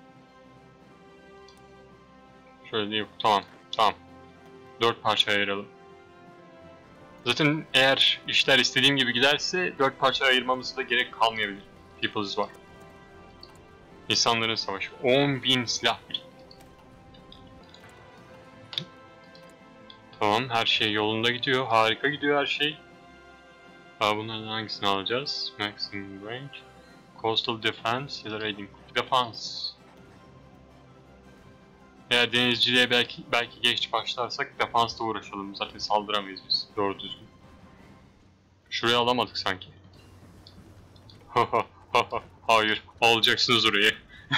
şöyle yok. Tamam. Tamam. 4 parça ayıralım. Zaten eğer işler istediğim gibi giderse 4 parça ayırmamıza da gerek kalmayabilir. People's War. İnsanların savaşı. 10.000 silah birikti. Tamam, her şey yolunda gidiyor. Harika gidiyor her şey. Bunlardan hangisini alacağız? Maximum range, Coastal Defense ya da Raiding Defense. Eğer denizciliğe belki geç başlarsak defansta uğraşalım. Zaten saldıramayız biz doğru düzgün. Şurayı alamadık sanki. Hayır, alacaksınız orayı.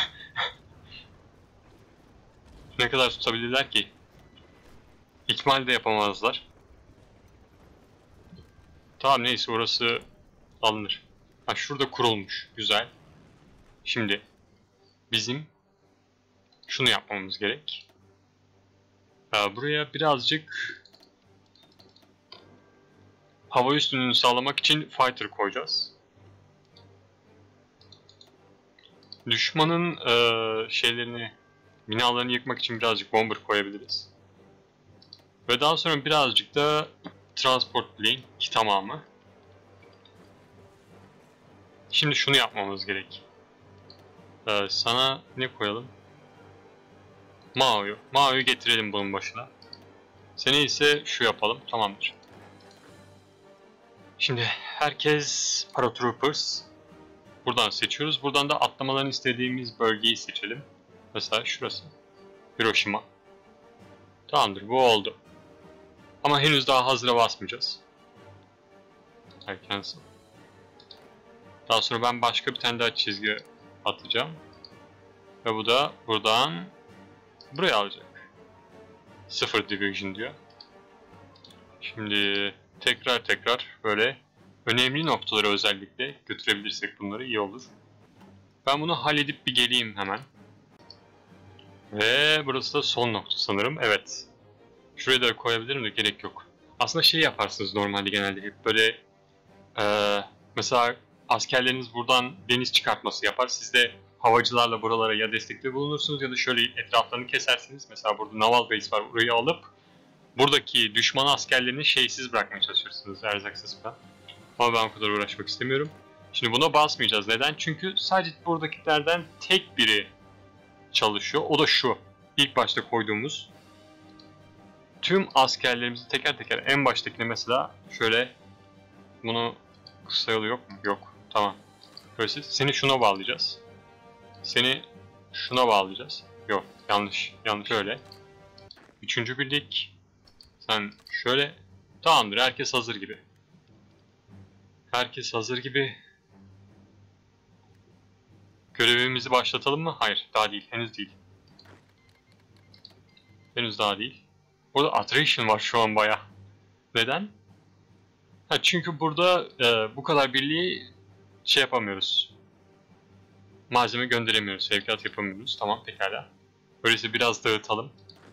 Ne kadar tutabilirler ki? İkmal de yapamazlar. Tamam, neyse, orası alınır. Ha, şurada kurulmuş. Güzel. Şimdi bizim şunu yapmamız gerek. Buraya birazcık hava üstünlüğünü sağlamak için fighter koyacağız. Düşmanın binalarını yıkmak için birazcık bomber koyabiliriz. Ve daha sonra birazcık da transport plane ki tamamı. Şimdi şunu yapmamız gerek. Sana ne koyalım? Mao'yu. Mao'yu getirelim bunun başına. Seni ise şu yapalım. Tamamdır. Şimdi herkes paratroopers. Buradan seçiyoruz. Buradan da atlamalarını istediğimiz bölgeyi seçelim. Mesela şurası. Hiroşima. Tamamdır, bu oldu. Ama henüz daha hazıra basmayacağız. Cancel. Daha sonra ben başka bir tane daha çizgi atacağım. Ve bu da buradan buraya alacak. 0 division diyor. Şimdi tekrar böyle önemli noktaları özellikle götürebilirsek bunları iyi olur. Ben bunu halledip bir geleyim hemen. Ve burası da son nokta sanırım. Evet. Şuraya da koyabilirim de gerek yok. Aslında şey yaparsınız normalde genelde hep böyle mesela askerleriniz buradan deniz çıkartması yapar. Siz de havacılarla buralara ya destekte bulunursunuz ya da şöyle etraflarını kesersiniz. Mesela burada naval base var. Orayı alıp buradaki düşman askerlerini şeysiz bırakmaya çalışırsınız. Erzaksız falan. Ama ben o kadar uğraşmak istemiyorum. Şimdi buna basmayacağız. Neden? Çünkü sadece buradakilerden tek biri çalışıyor. O da şu. İlk başta koyduğumuz. Tüm askerlerimizi teker teker en baştakine mesela şöyle bunu kısa yolu yok mu? Yok. Tamam. Böyle seni şuna bağlayacağız. Seni şuna bağlayacağız. Yok. Yanlış. Şöyle. Üçüncü birlik. Sen şöyle. Tamamdır. Herkes hazır gibi. Herkes hazır gibi. Görevimizi başlatalım mı? Hayır. Daha değil. Henüz değil. Henüz daha değil. Burada attrition var şu an baya. Neden? Çünkü burada bu kadar birliği şey yapamıyoruz. Malzeme gönderemiyoruz. Sevkiyat yapamıyoruz. Tamam, pekala. Öyleyse biraz dağıtalım.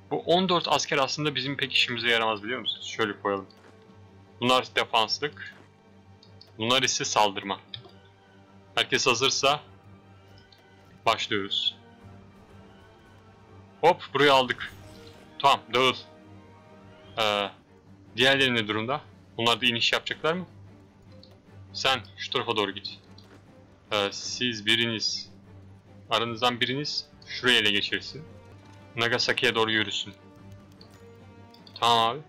Bu 14 asker aslında bizim pek işimize yaramaz, biliyor musunuz? Şöyle koyalım. Bunlar defanslık. Bunlar ise saldırma. Herkes hazırsa başlıyoruz. Hop, burayı aldık. Tamam, dağıl. Diğerleri ne durumda? Bunlar da iniş yapacaklar mı? Sen şu tarafa doğru git. Siz biriniz, aranızdan biriniz şuraya ele geçirsin. Nagasaki'ye doğru yürüsün. Tamam abi.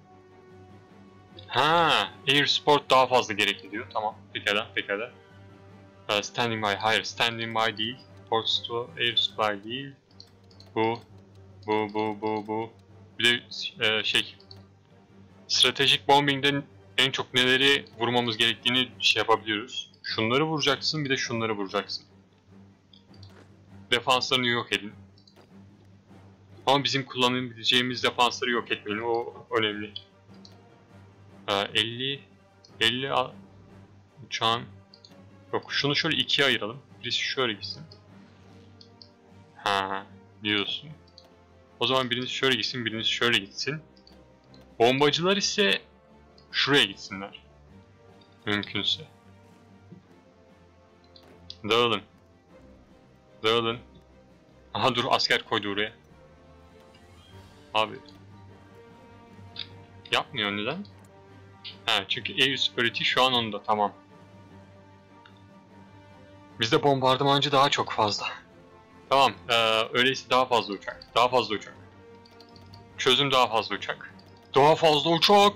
Ha, Air Support daha fazla gerekli diyor. Tamam, pekala, pekala. Standing by, hayır, standing by değil. Ports to Air Supply değil. Bu. Bir de stratejik bombing'den en çok neleri vurmamız gerektiğini şey yapabiliyoruz. Şunları vuracaksın, bir de şunları vuracaksın. Defanslarını yok edin. Ama bizim kullanabileceğimiz defansları yok etmeyin, o önemli. 50 uçağın yok, şunu şöyle ikiye ayıralım. Birisi şöyle gitsin. Ha, diyorsun. O zaman biriniz şöyle gitsin, biriniz şöyle gitsin. Bombacılar ise şuraya gitsinler. Mümkünse. Dağılın. Dağılın. Aha dur, asker koydu oraya. Abi. Yapmıyor, neden? Ha, çünkü Air Superiority şu an onda, tamam. Bizde bombardımancı daha çok fazla. Tamam, öyleyse daha fazla uçak. Daha fazla uçak. Çözüm daha fazla uçak. Daha fazla uçak.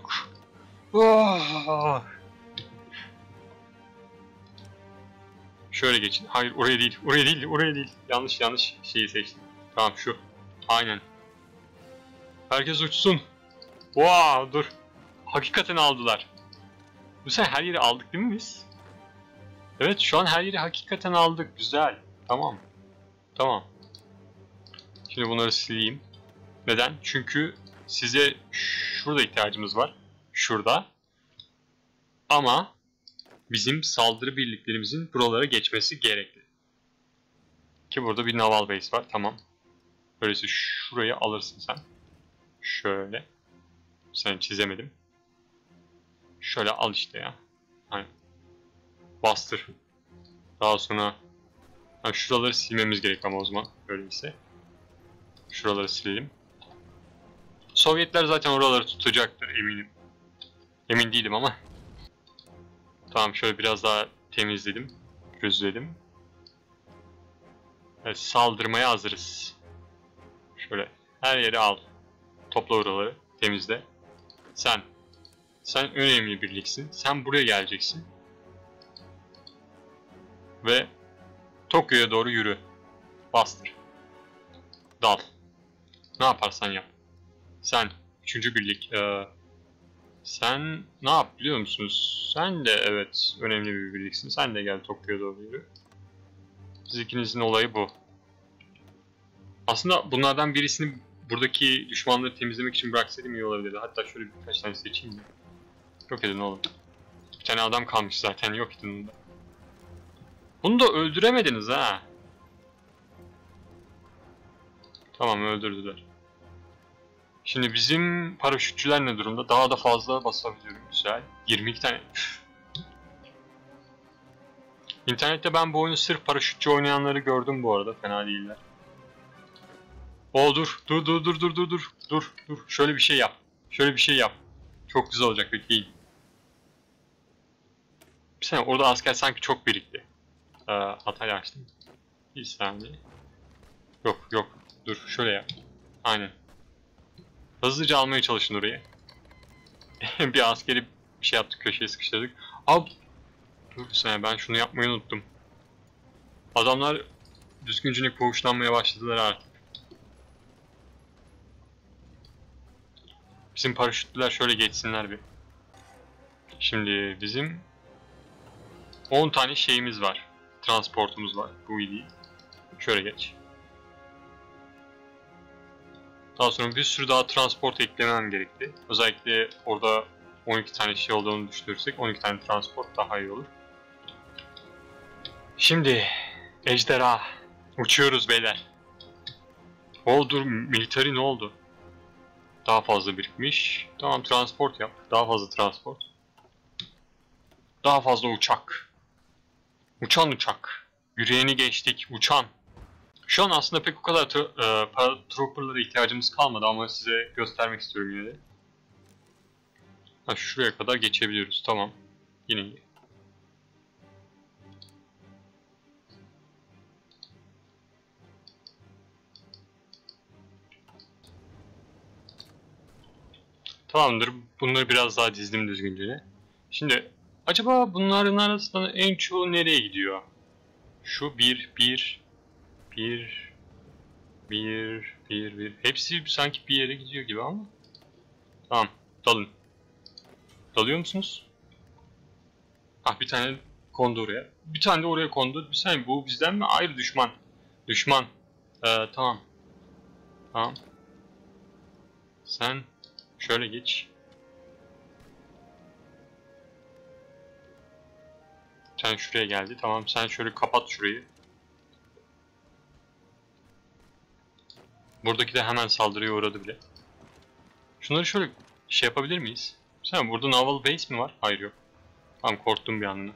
Ah! Şöyle geçin. Hayır, oraya değil. Oraya değil. Oraya değil. Yanlış şeyi seçtim. Tamam, şu. Aynen. Herkes uçsun. Wow, dur. Hakikaten aldılar. Bu sefer her yeri aldık değil mi biz? Evet, şu an her yeri hakikaten aldık. Güzel. Tamam. Tamam. Şimdi bunları sileyim. Neden? Çünkü size şurada ihtiyacımız var. Şurada. Ama bizim saldırı birliklerimizin buralara geçmesi gerekli. Ki burada bir naval base var. Tamam. Öyleyse şurayı alırsın sen. Şöyle. Sen çizemedim. Şöyle al işte ya. Hani bastır. Daha sonra şuraları silmemiz gerek ama o zaman öyleyse. Şuraları silelim. Sovyetler zaten oraları tutacaktır eminim. Emin değilim ama. Tamam, şöyle biraz daha temizledim. Gözledim. Evet, saldırmaya hazırız. Şöyle her yeri al. Topla oraları. Temizle. Sen önemli birliksin. Sen buraya geleceksin. Ve Tokyo'ya doğru yürü. Bastır. Dal. Ne yaparsan yap. Sen 3. birlik. Sen ne yap biliyor musunuz? Sen de evet önemli bir birliksin. Sen de gel Tokyo'ya doğru yürü. Siz ikinizin olayı bu. Aslında bunlardan birisini buradaki düşmanları temizlemek için bıraksaydım iyi olabilirdi. Hatta şöyle birkaç tane seçeyim mi? Yok edin oğlum. Bir tane adam kalmış zaten, yok edin onu da. Bunu da öldüremediniz ha. Tamam, öldürdüler. Şimdi bizim paraşütçüler ne durumda? Daha da fazla basabiliyorum, güzel. 22 tane. İnternette ben bu oyunu sırf paraşütçü oynayanları gördüm bu arada, fena değiller. Dur. Şöyle bir şey yap. Şöyle bir şey yap. Çok güzel olacak, bekleyin. Bir saniye, orada asker sanki çok birikti. Hatayı açtım. Bir saniye. Yok. Dur, şöyle yap. Aynen. Hızlıca almaya çalışın orayı. Bir askeri bir şey yaptık, köşeye sıkıştırdık. Al. Dur bir saniye, ben şunu yapmayı unuttum. Adamlar düzgüncünü koğuşlanmaya başladılar artık. Bizim paraşütliler şöyle geçsinler bir. Şimdi bizim 10 tane şeyimiz var. Transportumuz var. Bu iyi değil. Şöyle geç. Daha sonra bir sürü daha transport eklemem gerekti. Özellikle orada 12 tane şey olduğunu düşünürsek 12 tane transport daha iyi olur. Şimdi ejderha. Uçuyoruz beyler. Dur, military ne oldu? Daha fazla birikmiş. Tamam, transport yap. Daha fazla transport. Daha fazla uçak. Uçan uçak. Yürüyeni geçtik. Uçan. Şu an aslında pek o kadar paratrooper'lara ihtiyacımız kalmadı ama size göstermek istiyorum yine de. Ha, şuraya kadar geçebiliyoruz. Tamam. Yine iyi. Tamamdır. Bunları biraz daha dizdim düzgünce. Şimdi acaba bunların arasında en çoğu nereye gidiyor? Şu bir. Hepsi sanki bir yere gidiyor gibi ama. Tamam. Dalın. Dalıyor musunuz? Ah, bir tane kondu oraya. Bir tane de oraya kondu. Bir saniye, bu bizden mi? Hayır, düşman. Düşman. Tamam. Tamam. Sen şöyle geç. Sen şuraya geldi. Tamam, sen şöyle kapat şurayı. Buradaki de hemen saldırıya uğradı bile. Şunları şöyle şey yapabilir miyiz? Sen burada naval base mi var? Hayır, yok. Tamam, korktum bir anına.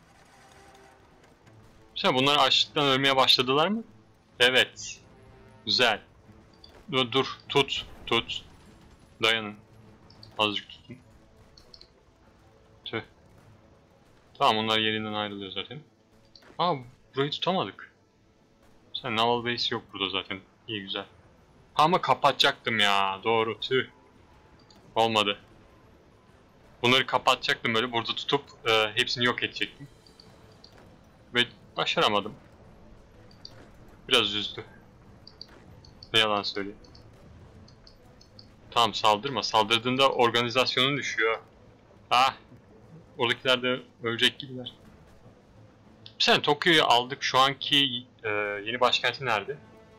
Sen bunlar açlıktan ölmeye başladılar mı? Evet. Güzel. Dur. Tut. Dayanın. Azıcık tutun. Tüh. Tamam, onlar yerinden ayrılıyor zaten. Aa, burayı tutamadık. Sen naval base yok burada zaten. İyi, güzel. Ama kapatacaktım ya. Doğru. Tüh. Olmadı. Bunları kapatacaktım, böyle burada tutup hepsini yok edecektim. Ve başaramadım. Biraz üzdü. Ne yalan söyleyeyim. Tamam, saldırma. Saldırdığında organizasyonun düşüyor. Ah. Oradakiler de ölecek gibiler. Sen Tokyo'yu aldık. Şu anki yeni başkenti nerede?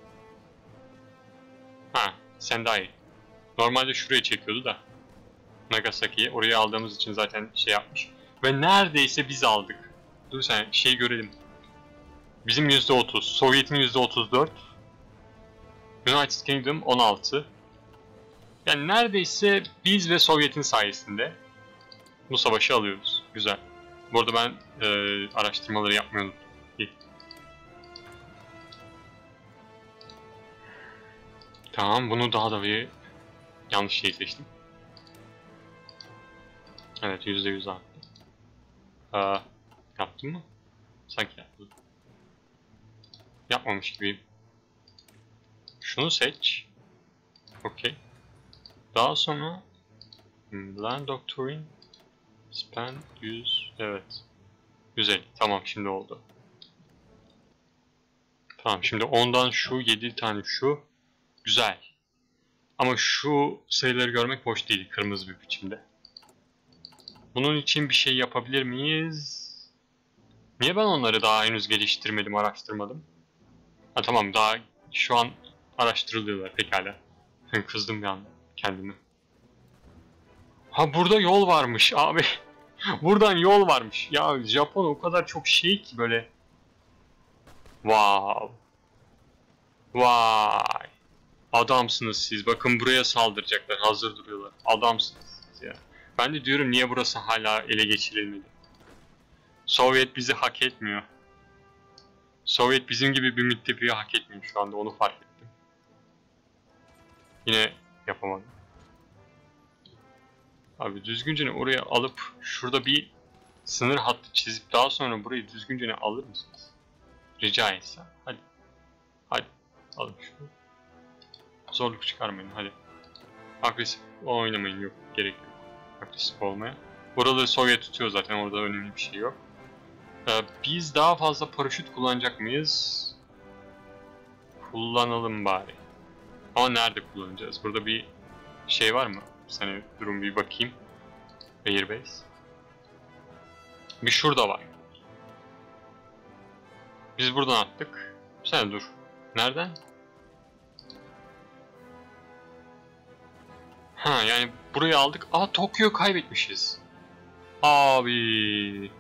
Ha, Sendai. Normalde şurayı çekiyordu da. Nagasaki'yi. Oraya aldığımız için zaten şey yapmış. Ve neredeyse biz aldık. Dur sen şey görelim. Bizim %30, Sovyet'in %34, United Kingdom 16. Yani neredeyse biz ve Sovyet'in sayesinde bu savaşı alıyoruz. Güzel. Bu arada ben araştırmaları yapmayı unuttum. İyi. Tamam, bunu daha da bir yanlış şey seçtim. Evet, %100 arttı. Yaptım mı? Sanki yaptım. Yapmamış gibiyim. Şunu seç. Okey. Daha sonra Land Doctrine Spend 100. Evet. Güzel. Tamam, şimdi oldu. Tamam, şimdi ondan şu 7 tane şu. Güzel. Ama şu sayıları görmek hoş değil, kırmızı bir biçimde. Bunun için bir şey yapabilir miyiz? Niye ben onları daha henüz geliştirmedim, araştırmadım? Ha tamam, daha şu an araştırılıyorlar pekala. Kızdım bir an kendime. Ha, burada yol varmış abi. Buradan yol varmış. Ya Japon o kadar çok şey ki böyle. Wow. Vay. Adamsınız siz. Bakın, buraya saldıracaklar. Hazır duruyorlar. Adamsınız siz ya. Ben de diyorum, niye burası hala ele geçirilmedi? Sovyet bizi hak etmiyor. Sovyet bizim gibi bir müttefiği hak etmiyor şu anda. Onu fark ettim. Yine yapamadım. Abi düzgünce oraya alıp şurada bir sınır hattı çizip daha sonra burayı düzgünce alır mısınız? Rica etsem. Hadi. Hadi. Alın şunu. Zorluk çıkarmayın. Hadi. Agresif oynamayın. Yok. Gerek yok. Agresif olmaya. Buraları Sovyet tutuyor zaten. Orada önemli bir şey yok. Biz daha fazla paraşüt kullanacak mıyız? Kullanalım bari. Ama nerede kullanacağız? Burada bir şey var mı? Bir saniye durun, bir bakayım. Airbase. Bir şurada var. Biz buradan attık. Sen dur. Nereden? Ha, yani burayı aldık. Aa, Tokyo'yu kaybetmişiz. Abi.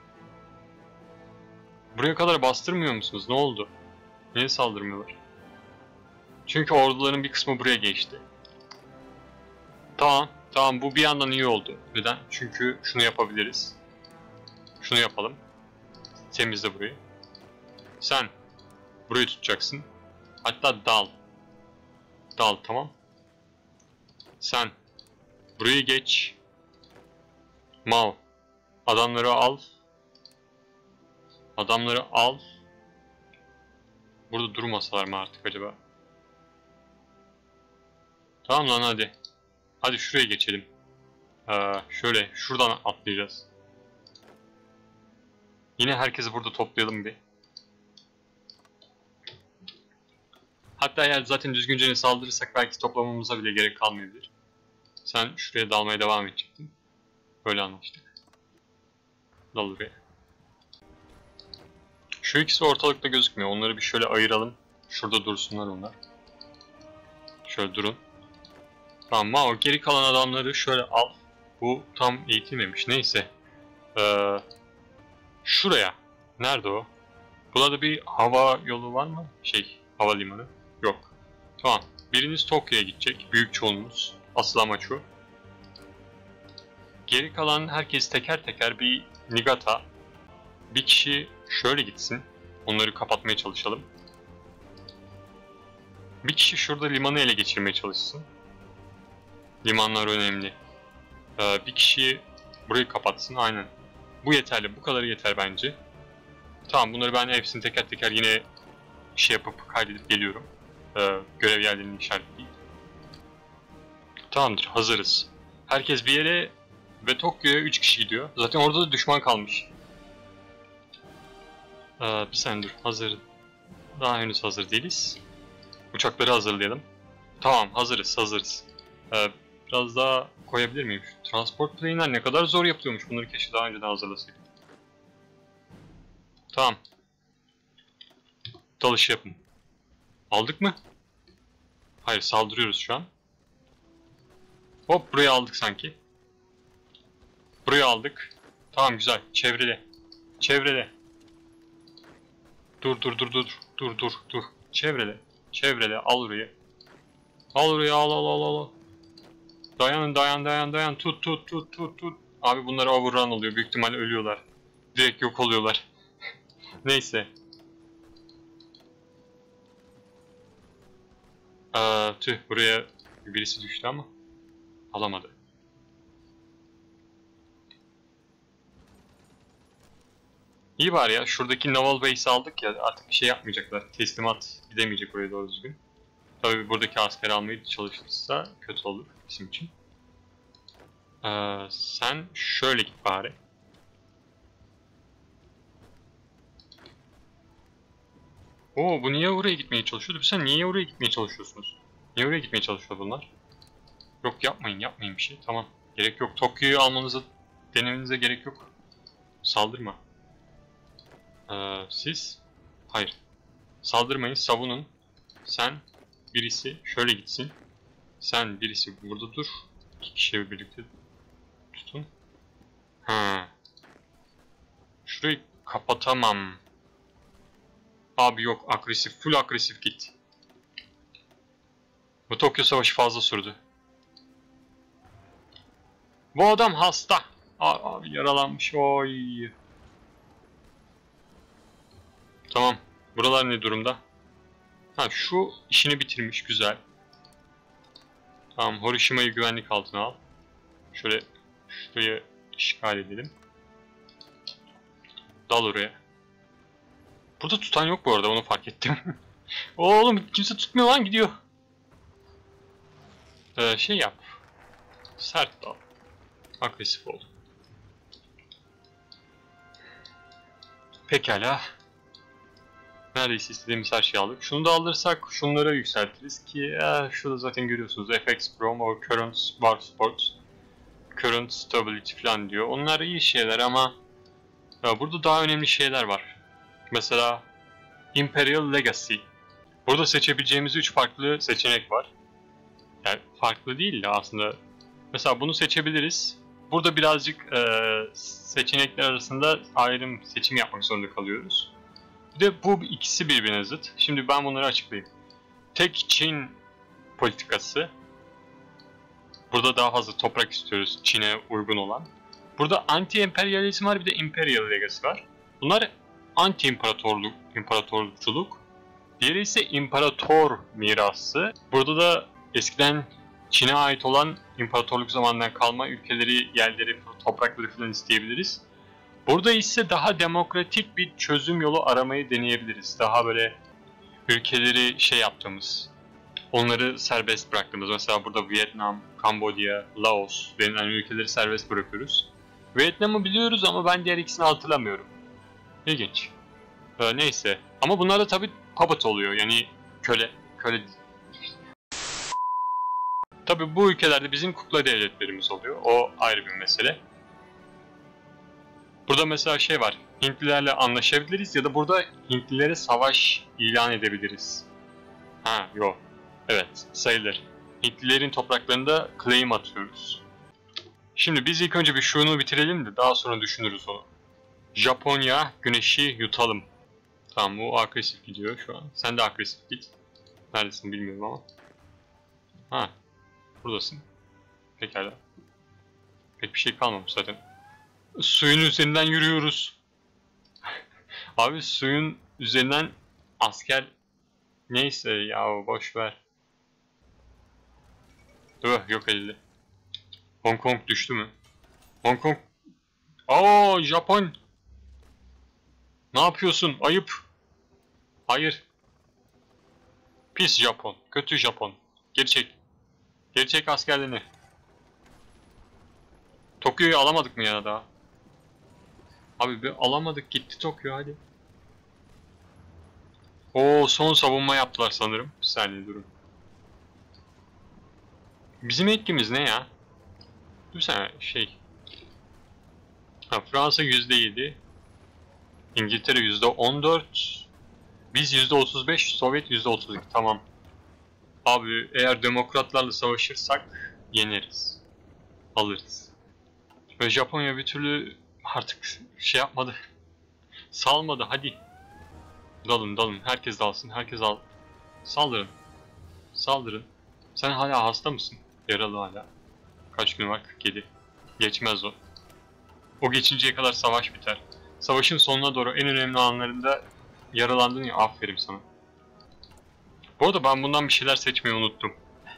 Buraya kadar bastırmıyor musunuz? Ne oldu? Niye saldırmıyorlar? Çünkü orduların bir kısmı buraya geçti. Tamam. Tamam, bu bir yandan iyi oldu. Neden? Çünkü şunu yapabiliriz. Şunu yapalım. Temizle burayı. Sen burayı tutacaksın. Hatta dal. Dal, tamam. Sen burayı geç. Mal. Adamları al. Adamları al. Burada durmasalar mı artık acaba? Tamam lan, hadi. Hadi şuraya geçelim. Şöyle şuradan atlayacağız. Yine herkesi burada toplayalım bir. Hatta eğer zaten düzgünce saldırırsak belki toplamamıza bile gerek kalmayabilir. Sen şuraya dalmaya devam edecektin. Böyle anlaştık. Dal buraya. Şu ikisi ortalıkta gözükmüyor. Onları bir şöyle ayıralım. Şurada dursunlar onlar. Şöyle durun. Tamam, o geri kalan adamları şöyle al. Bu tam eğitilmemiş. Neyse. Şuraya. Nerede o? Burada bir hava yolu var mı? Havalimanı. Yok. Tamam. Biriniz Tokyo'ya gidecek. Büyük çoğunluğumuz. Asıl amaç o. Geri kalan herkes teker teker bir Niigata. Bir kişi şöyle gitsin. Onları kapatmaya çalışalım. Bir kişi şurada limanı ele geçirmeye çalışsın. Limanlar önemli. Bir kişi burayı kapatsın. Aynen. Bu yeterli. Bu kadarı yeter bence. Tamam, bunları ben hepsini teker teker yine yapıp kaydedip geliyorum. Görev yerlerini işaretleyip. Tamamdır. Hazırız. Herkes bir yere ve Tokyo'ya 3 kişi gidiyor. Zaten orada da düşman kalmış. Bir saniye dur. Hazır. Daha henüz hazır değiliz. Uçakları hazırlayalım. Tamam, hazırız. Biraz daha koyabilir miyim? Şu transport plane'ler ne kadar zor yapılıyormuş. Bunları keşke daha önceden hazırlasaydım. Tamam. Dalış yapın. Aldık mı? Hayır, saldırıyoruz şu an. Hop, burayı aldık sanki. Burayı aldık. Tamam, güzel. Çevrele. Dur. Çevrele. Al orayı. Al. Dayan. Tut. Abi bunlar overrun oluyor. Büyük ihtimalle ölüyorlar. Direkt yok oluyorlar. Neyse. Buraya birisi düştü ama alamadı. İyi bari ya. Şuradaki naval base'i aldık ya. Artık bir şey yapmayacaklar. Teslimat gidemeyecek oraya doğru düzgün. Tabii buradaki asker almayı çalışırsa kötü olur bizim için. Sen şöyle git bari. Oo, bu niye oraya gitmeye çalışıyordu? Sen niye oraya gitmeye çalışıyorsunuz? Niye oraya gitmeye çalışıyor bunlar? Yok, yapmayın bir şey. Tamam. Gerek yok. Tokyo'yu denemenize gerek yok. Saldırma. Siz? Hayır. Saldırmayın, savunun. Sen birisi şöyle gitsin. Sen birisi burada dur. İki kişiyle birlikte tutun. Şurayı kapatamam. Abi yok, full agresif git. Bu Tokyo Savaşı fazla sürdü. Bu adam hasta. Abi yaralanmış. Oy. Tamam. Buralar ne durumda? Şu işini bitirmiş. Güzel. Tamam. Hiroşima'yı güvenlik altına al. Şurayı işgal edelim. Dal oraya. Burada tutan yok bu arada. Onu fark ettim. Oğlum kimse tutmuyor lan, gidiyor. Yap. Sert dal. Agresif ol. Pekala. Neredeyse istediğimiz her şeyi aldık. Şunu da alırsak şunları yükseltiriz ki şurada zaten görüyorsunuz. FX Prom or Current Bar Sports. Current Stability falan diyor. Onlar iyi şeyler ama burada daha önemli şeyler var. Mesela Imperial Legacy. Burada seçebileceğimiz 3 farklı seçenek var. Yani farklı değil de aslında. Mesela bunu seçebiliriz. Burada birazcık seçenekler arasında seçim yapmak zorunda kalıyoruz. Bir de bu ikisi birbirine zıt. Şimdi ben bunları açıklayayım. Tek Çin politikası. Burada daha fazla toprak istiyoruz Çin'e uygun olan. Burada anti-emperyalizm var, bir de imperial legacy var. Bunlar imparatorlukçuluk. Diğeri ise imparator mirası. Burada da eskiden Çin'e ait olan imparatorluk zamanından kalma ülkeleri, yerleri, toprakları falan isteyebiliriz. Burada ise daha demokratik bir çözüm yolu aramayı deneyebiliriz. Daha böyle ülkeleri şey yaptığımız, onları serbest bıraktığımız. Mesela burada Vietnam, Kamboçya, Laos denilen ülkeleri serbest bırakıyoruz. Vietnam'ı biliyoruz ama ben diğer ikisini hatırlamıyorum. İlginç. Neyse. Ama bunlar da tabii puppet oluyor. Yani köle. Tabii bu ülkelerde bizim kukla devletlerimiz oluyor. O ayrı bir mesele. Burada mesela şey var. Hintlilerle anlaşabiliriz ya da burada Hintlilere savaş ilan edebiliriz. Ha, yok. Evet, sayılır. Hintlilerin topraklarında claim atıyoruz. Şimdi biz ilk önce bir şunu bitirelim de daha sonra düşünürüz onu. Japonya, güneşi yutalım. Tamam, o agresif gidiyor şu an. Sen de agresif git. Neredesin bilmiyorum ama. Ha, buradasın. Pekala. Pek bir şey kalmamış zaten. Suyun üzerinden yürüyoruz. Abi suyun üzerinden asker... Neyse ya, boş ver. Yok edildi. Hong Kong düştü mü? Hong Kong... Aa, Japon! Ne yapıyorsun? Ayıp! Hayır. Pis Japon. Kötü Japon. Geri çek. Geri çek askerlerini. Tokyo'yu alamadık mı ya daha? Abi bir alamadık, gitti Tokyo, hadi. Oo, son savunma yaptılar sanırım. Bir saniye durun. Bizim etkimiz ne ya? Dur sen Fransa %7. İngiltere %14. Biz %35. Sovyet %32. Tamam. Abi eğer demokratlarla savaşırsak yeneriz. Alırız. Ve Japonya bir türlü artık şey yapmadı. Salmadı, hadi. Dalın. Herkes dalsın. Herkes al. Saldırın. Sen hala hasta mısın? Yaralı hala. Kaç gün var? 47. Geçmez o. O geçinceye kadar savaş biter. Savaşın sonuna doğru en önemli anlarında yaralandın ya, aferin sana. Bu arada ben bundan bir şeyler seçmeyi unuttum.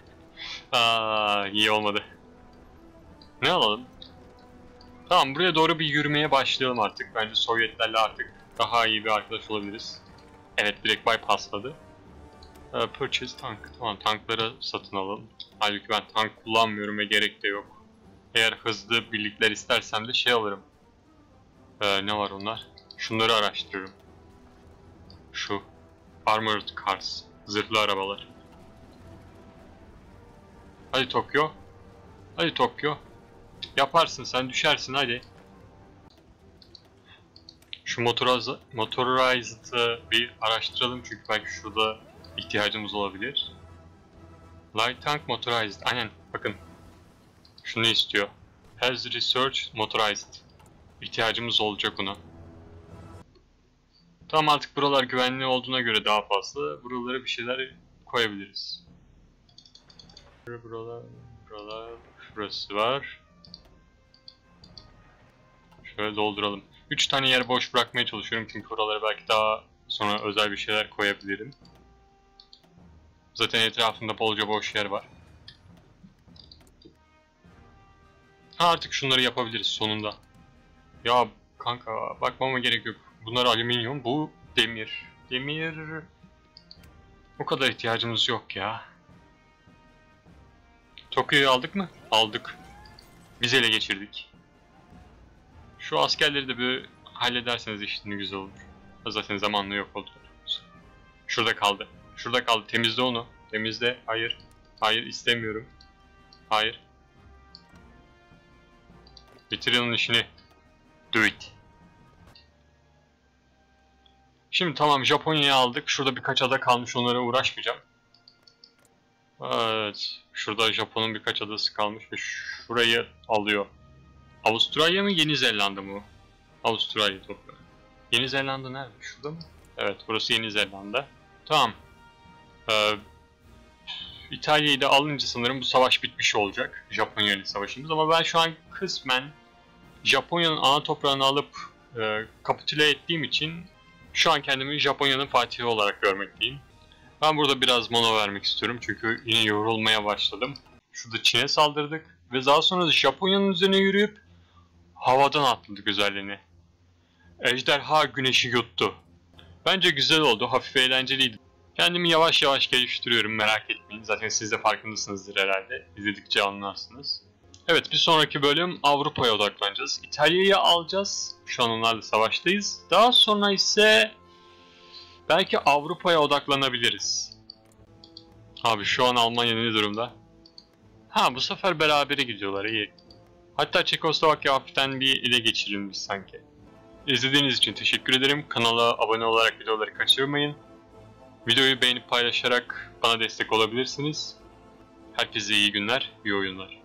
İyi olmadı. Ne alalım? Tamam, buraya doğru bir yürümeye başlayalım artık. Bence Sovyetlerle artık daha iyi bir arkadaş olabiliriz. Evet, direkt bypassladı. Purchase tank. Tamam, tankları satın alalım. Halbuki ben tank kullanmıyorum ve gerek de yok. Eğer hızlı birlikler istersem de şey alırım. Ne var onlar? Şunları araştırıyorum. Şu. Armored Cars. Zırhlı arabalar. Hadi Tokyo. Hadi Tokyo. Yaparsın sen, düşersin hadi. Şu motorized'ı bir araştıralım çünkü belki şurada ihtiyacımız olabilir. Light Tank Motorized. Aynen, bakın. Şunu istiyor. Has Research Motorized. İhtiyacımız olacak ona. Tamam, artık buralar güvenli olduğuna göre daha fazla buralara bir şeyler koyabiliriz. Buralar, şurası var. Şöyle dolduralım. 3 tane yer boş bırakmaya çalışıyorum çünkü oralara belki daha sonra özel bir şeyler koyabilirim. Zaten etrafında bolca boş yer var. Artık şunları yapabiliriz sonunda. Ya kanka, bakmama gerek yok. Bunlar alüminyum, bu demir. Demir... O kadar ihtiyacımız yok ya. Tokyo'yu aldık mı? Aldık. Biz ele geçirdik. Şu askerleri de bir hallederseniz işini güzel olur. Zaten zamanla yok oldular. Şurada kaldı. Temizle onu. Temizle. Hayır, istemiyorum. Hayır. Bitir onun işini. Do it. Şimdi tamam, Japonya'yı aldık. Şurada birkaç ada kalmış, onlara uğraşmayacağım. Evet. Şurada Japon'un birkaç adası kalmış ve şurayı alıyor. Avustralya mı, Yeni Zelanda mı? Avustralya toprağı. Yeni Zelanda nerede? Şurada mı? Evet, burası Yeni Zelanda. Tamam. İtalya'yı da alınca sanırım bu savaş bitmiş olacak. Japonya ile savaşımız. Ama ben şu an kısmen Japonya'nın ana toprağını alıp kapitüle ettiğim için şu an kendimi Japonya'nın fatihi olarak görmekteyim. Ben burada biraz mono vermek istiyorum çünkü yine yorulmaya başladım. Şurada Çin'e saldırdık ve daha sonra da Japonya'nın üzerine yürüyüp havadan atladık üzerlerine. Ejderha güneşi yuttu. Bence güzel oldu, hafif eğlenceliydi. Kendimi yavaş yavaş geliştiriyorum, merak etmeyin. Zaten siz de farkındasınızdır herhalde. İzledikçe anlarsınız. Evet, bir sonraki bölüm Avrupa'ya odaklanacağız. İtalya'yı alacağız. Şu an onlarla savaştayız. Daha sonra ise belki Avrupa'ya odaklanabiliriz. Abi şu an Almanya ne durumda? Ha, bu sefer berabere gidiyorlar, iyi. Hatta Çekoslovakya hafiften bir ele geçirilmiş sanki. İzlediğiniz için teşekkür ederim. Kanala abone olarak videoları kaçırmayın. Videoyu beğenip paylaşarak bana destek olabilirsiniz. Herkese iyi günler, iyi oyunlar.